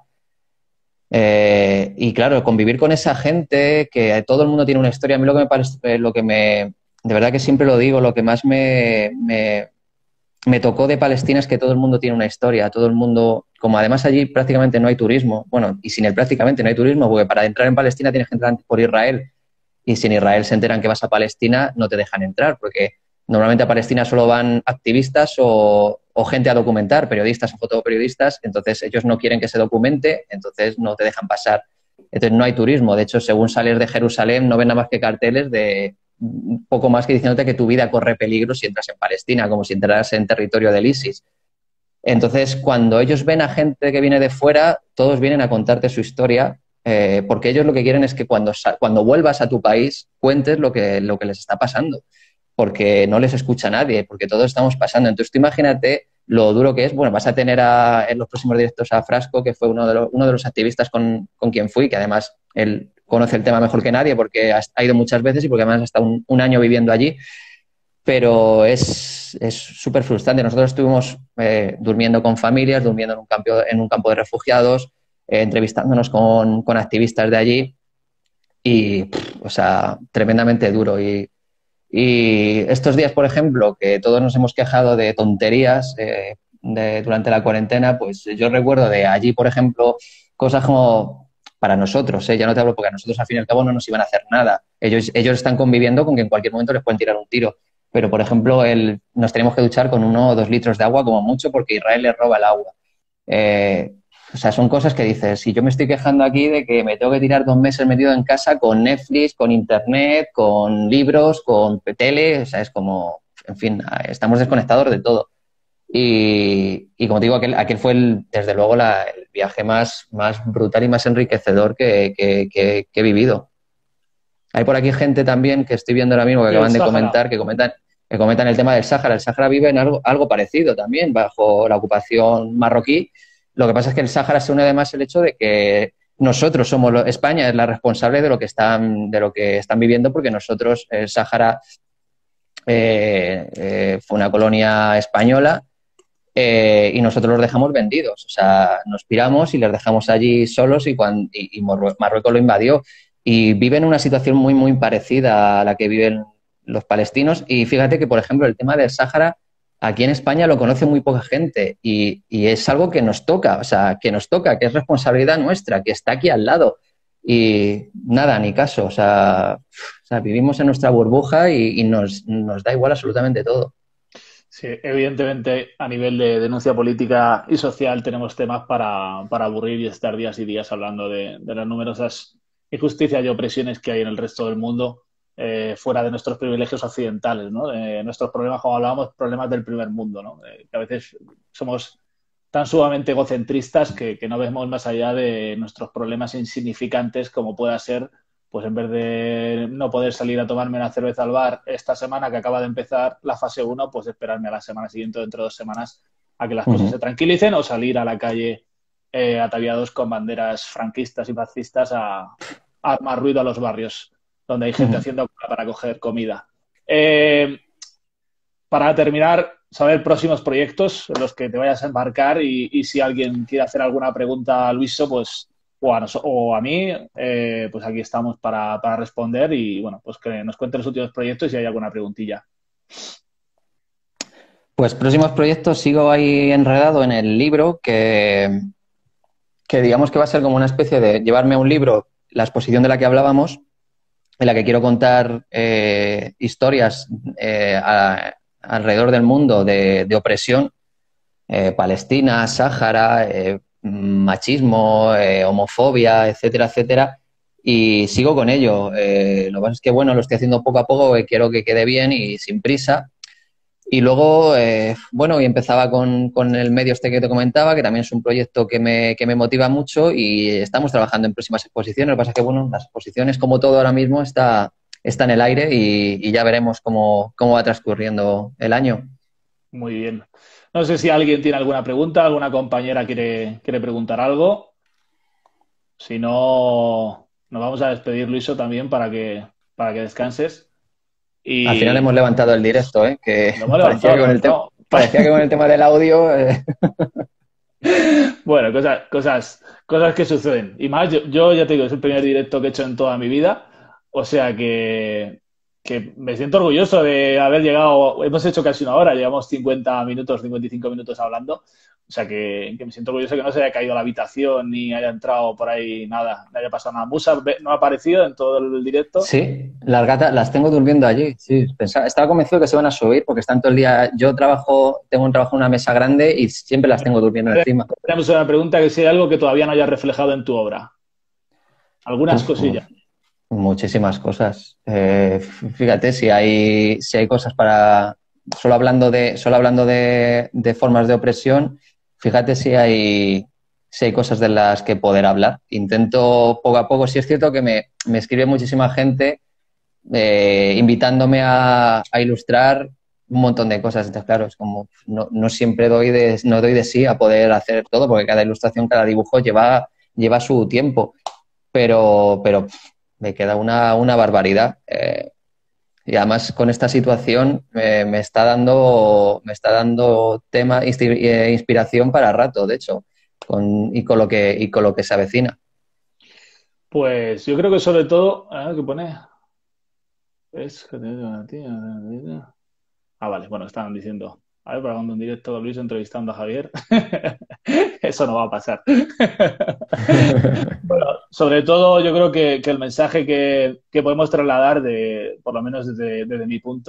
Y claro, convivir con esa gente, que todo el mundo tiene una historia, a mí lo que me parece, de verdad que siempre lo digo, lo que más me tocó de Palestina es que todo el mundo tiene una historia, todo el mundo, como además allí prácticamente no hay turismo, bueno, y sin él prácticamente no hay turismo, porque para entrar en Palestina tienes que entrar por Israel, y si en Israel se enteran que vas a Palestina no te dejan entrar, porque Normalmente a Palestina solo van activistas o gente a documentar, periodistas o fotoperiodistas, entonces ellos no quieren que se documente, entonces no te dejan pasar. Entonces no hay turismo. De hecho, según sales de Jerusalén, no ven nada más que carteles de poco más que diciéndote que tu vida corre peligro si entras en Palestina, como si entraras en territorio del ISIS. Entonces, cuando ellos ven a gente que viene de fuera, todos vienen a contarte su historia, porque ellos lo que quieren es que cuando vuelvas a tu país cuentes lo que les está pasando, porque no les escucha nadie, porque todos estamos pasando. Entonces, tú imagínate lo duro que es. Bueno, vas a tener en los próximos directos a Frasco, que fue uno de los activistas con quien fui, que además él conoce el tema mejor que nadie porque ha ido muchas veces y porque además ha estado un año viviendo allí. Pero es súper frustrante. Nosotros estuvimos durmiendo con familias, durmiendo en un campo de refugiados, entrevistándonos con activistas de allí y, o sea, tremendamente duro. Y estos días, por ejemplo, que todos nos hemos quejado de tonterías durante la cuarentena, pues yo recuerdo de allí, por ejemplo, cosas como para nosotros, ya no te hablo porque a nosotros al fin y al cabo no nos iban a hacer nada. Ellos están conviviendo con que en cualquier momento les pueden tirar un tiro. Pero, por ejemplo, nos tenemos que duchar con 1 o 2 litros de agua como mucho porque Israel les roba el agua. O sea, son cosas que dices, si yo me estoy quejando aquí de que me tengo que tirar 2 meses metido en casa con Netflix, con Internet, con libros, con tele, o sea, es como, en fin, estamos desconectados de todo. Y como te digo, aquel fue, desde luego, el viaje más brutal y más enriquecedor que he vivido. Hay por aquí gente también que estoy viendo ahora mismo que acaban de comentar, que comentan el tema del Sáhara. El Sáhara vive en algo parecido también, bajo la ocupación marroquí. Lo que pasa es que el Sáhara se une además el hecho de que nosotros España es la responsable de lo que están viviendo, porque nosotros, el Sáhara fue una colonia española y nosotros los dejamos vendidos. O sea, nos piramos y les dejamos allí solos y Marruecos lo invadió. Y viven una situación muy, muy parecida a la que viven los palestinos. Y fíjate que, por ejemplo, el tema del Sáhara, aquí en España lo conoce muy poca gente y es algo que nos toca, o sea, que es responsabilidad nuestra, que está aquí al lado. Y nada, ni caso. O sea vivimos en nuestra burbuja y nos da igual absolutamente todo. Sí, evidentemente a nivel de denuncia política y social tenemos temas para aburrir y estar días y días hablando de las numerosas injusticias y opresiones que hay en el resto del mundo, fuera de nuestros privilegios occidentales, ¿no? De nuestros problemas, como hablábamos, problemas del primer mundo, ¿no? Que a veces somos tan sumamente egocentristas que no vemos más allá de nuestros problemas insignificantes, como pueda ser, pues en vez de no poder salir a tomarme una cerveza al bar esta semana que acaba de empezar la fase 1, pues esperarme a la semana siguiente o dentro de 2 semanas a que las cosas se tranquilicen, o salir a la calle ataviados con banderas franquistas y fascistas a armar ruido a los barrios donde hay gente haciendo cola para coger comida. Para terminar, saber próximos proyectos en los que te vayas a embarcar y si alguien quiere hacer alguna pregunta a Luiso, pues o a mí, pues aquí estamos para responder y, bueno, pues que nos cuente los últimos proyectos y si hay alguna preguntilla. Pues próximos proyectos, sigo ahí enredado en el libro que digamos que va a ser como una especie de llevarme a un libro, la exposición de la que hablábamos, en la que quiero contar historias alrededor del mundo de opresión, Palestina, Sáhara, machismo, homofobia, etcétera, etcétera, y sigo con ello. Lo que pasa es que, bueno, lo estoy haciendo poco a poco, quiero que quede bien y sin prisa. Y luego, bueno, y empezaba con el medio este que te comentaba, que también es un proyecto que me motiva mucho y estamos trabajando en próximas exposiciones. Lo que pasa es que, bueno, las exposiciones, como todo ahora mismo, está en el aire y ya veremos cómo va transcurriendo el año. Muy bien. No sé si alguien tiene alguna pregunta, alguna compañera quiere preguntar algo. Si no, nos vamos a despedir, Luiso, también para que descanses. Y al final hemos levantado el directo, que parecía que con el tema del audio... Bueno, cosas que suceden. Y más, yo ya te digo, es el primer directo que he hecho en toda mi vida. O sea que me siento orgulloso de haber llegado. Hemos hecho casi 1 hora, llevamos 50 minutos, 55 minutos hablando. O sea, que me siento orgulloso que no se haya caído a la habitación ni haya entrado por ahí nada, no haya pasado nada. Musa no ha aparecido en todo el directo. Sí, las gatas las tengo durmiendo allí. Sí, estaba convencido que se van a subir porque están todo el día. Yo tengo un trabajo en una mesa grande y siempre las tengo durmiendo encima. Tenemos una pregunta que si hay algo que todavía no hayas reflejado en tu obra. Algunas Uf, cosillas. muchísimas cosas. Fíjate, si hay cosas para. Solo hablando de formas de opresión, fíjate si hay cosas de las que poder hablar. Intento poco a poco. Sí es cierto que me escribe muchísima gente invitándome a ilustrar un montón de cosas. Entonces, claro, es como no siempre no doy de sí a poder hacer todo, porque cada ilustración, cada dibujo lleva su tiempo. Pero me queda una barbaridad. Y además con esta situación me está dando inspiración para rato, de hecho, con lo que se avecina. Pues yo creo que sobre todo, a ver, ¿qué pone? Ah, vale, bueno, estaban diciendo. A ver, para cuando en directo Luis entrevistando a Javier. Eso no va a pasar. Bueno, sobre todo yo creo que el mensaje que podemos trasladar, por lo menos desde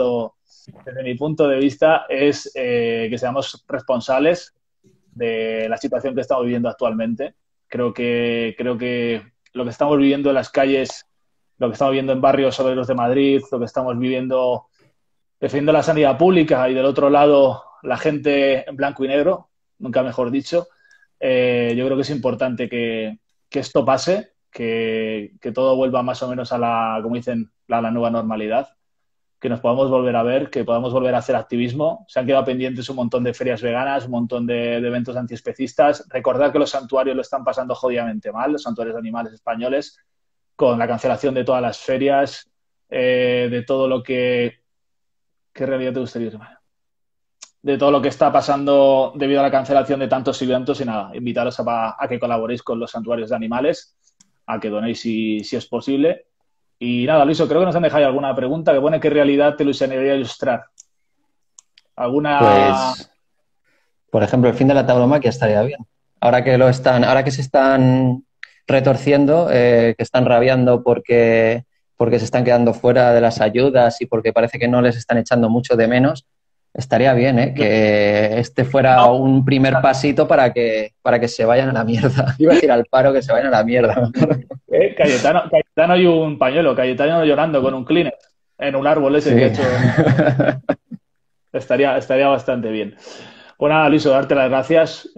mi punto de vista, es que seamos responsables de la situación que estamos viviendo actualmente. Creo que lo que estamos viviendo en las calles, lo que estamos viviendo en barrios obreros de Madrid, lo que estamos viviendo defendiendo la sanidad pública y del otro lado la gente en blanco y negro, nunca mejor dicho, yo creo que es importante que esto pase, que todo vuelva más o menos como dicen, a la nueva normalidad, que nos podamos volver a ver, que podamos volver a hacer activismo. Se han quedado pendientes un montón de ferias veganas, un montón de eventos antiespecistas. Recordad que los santuarios lo están pasando jodidamente mal, los santuarios de animales españoles, con la cancelación de todas las ferias, de todo lo que... ¿Qué realidad te gustaría, hermano? De todo lo que está pasando debido a la cancelación de tantos eventos y nada, invitaros a que colaboréis con los santuarios de animales, a que donéis si es posible. Y nada, Luiso, creo que nos han dejado alguna pregunta que pone qué realidad te gustaría ilustrar. ¿Alguna? Pues, por ejemplo, el fin de la tauromaquia estaría bien. Ahora que se están retorciendo, que están rabiando porque se están quedando fuera de las ayudas y porque parece que no les están echando mucho de menos, estaría bien, que este fuera un primer pasito para que se vayan a la mierda. Iba a decir al paro, que se vayan a la mierda. Cayetano y un pañuelo, Cayetano llorando con un Kleenex en un árbol ese Sí. que ha hecho. Estaría bastante bien. Pues nada, Luiso, darte las gracias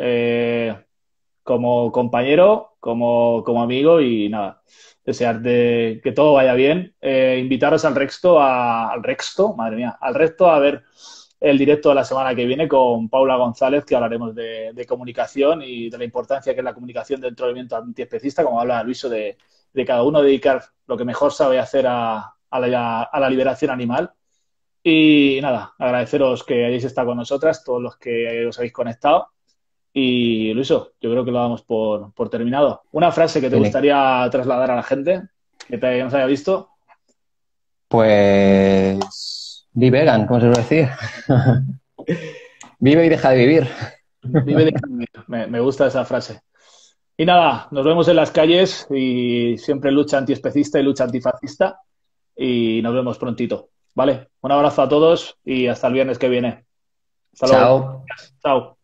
como compañero, como amigo y nada, desearte que todo vaya bien. Invitaros al Rexto, madre mía, al Rexto a ver el directo de la semana que viene con Paula González, que hablaremos de comunicación y de la importancia que es la comunicación dentro del movimiento antiespecista, como habla Luiso, de cada uno dedicar lo que mejor sabe hacer a la liberación animal. Y nada, agradeceros que hayáis estado con nosotras, todos los que os habéis conectado. Y Luiso, yo creo que lo damos por terminado. Una frase que te gustaría trasladar a la gente que nos haya visto. Pues be vegan, como se suele decir. Vive y deja de vivir. Vive y deja de vivir. Me gusta esa frase. Y nada, nos vemos en las calles y siempre lucha antiespecista y lucha antifascista. Y nos vemos prontito. ¿Vale? Un abrazo a todos y hasta el viernes que viene. Hasta luego. Chao. Chao.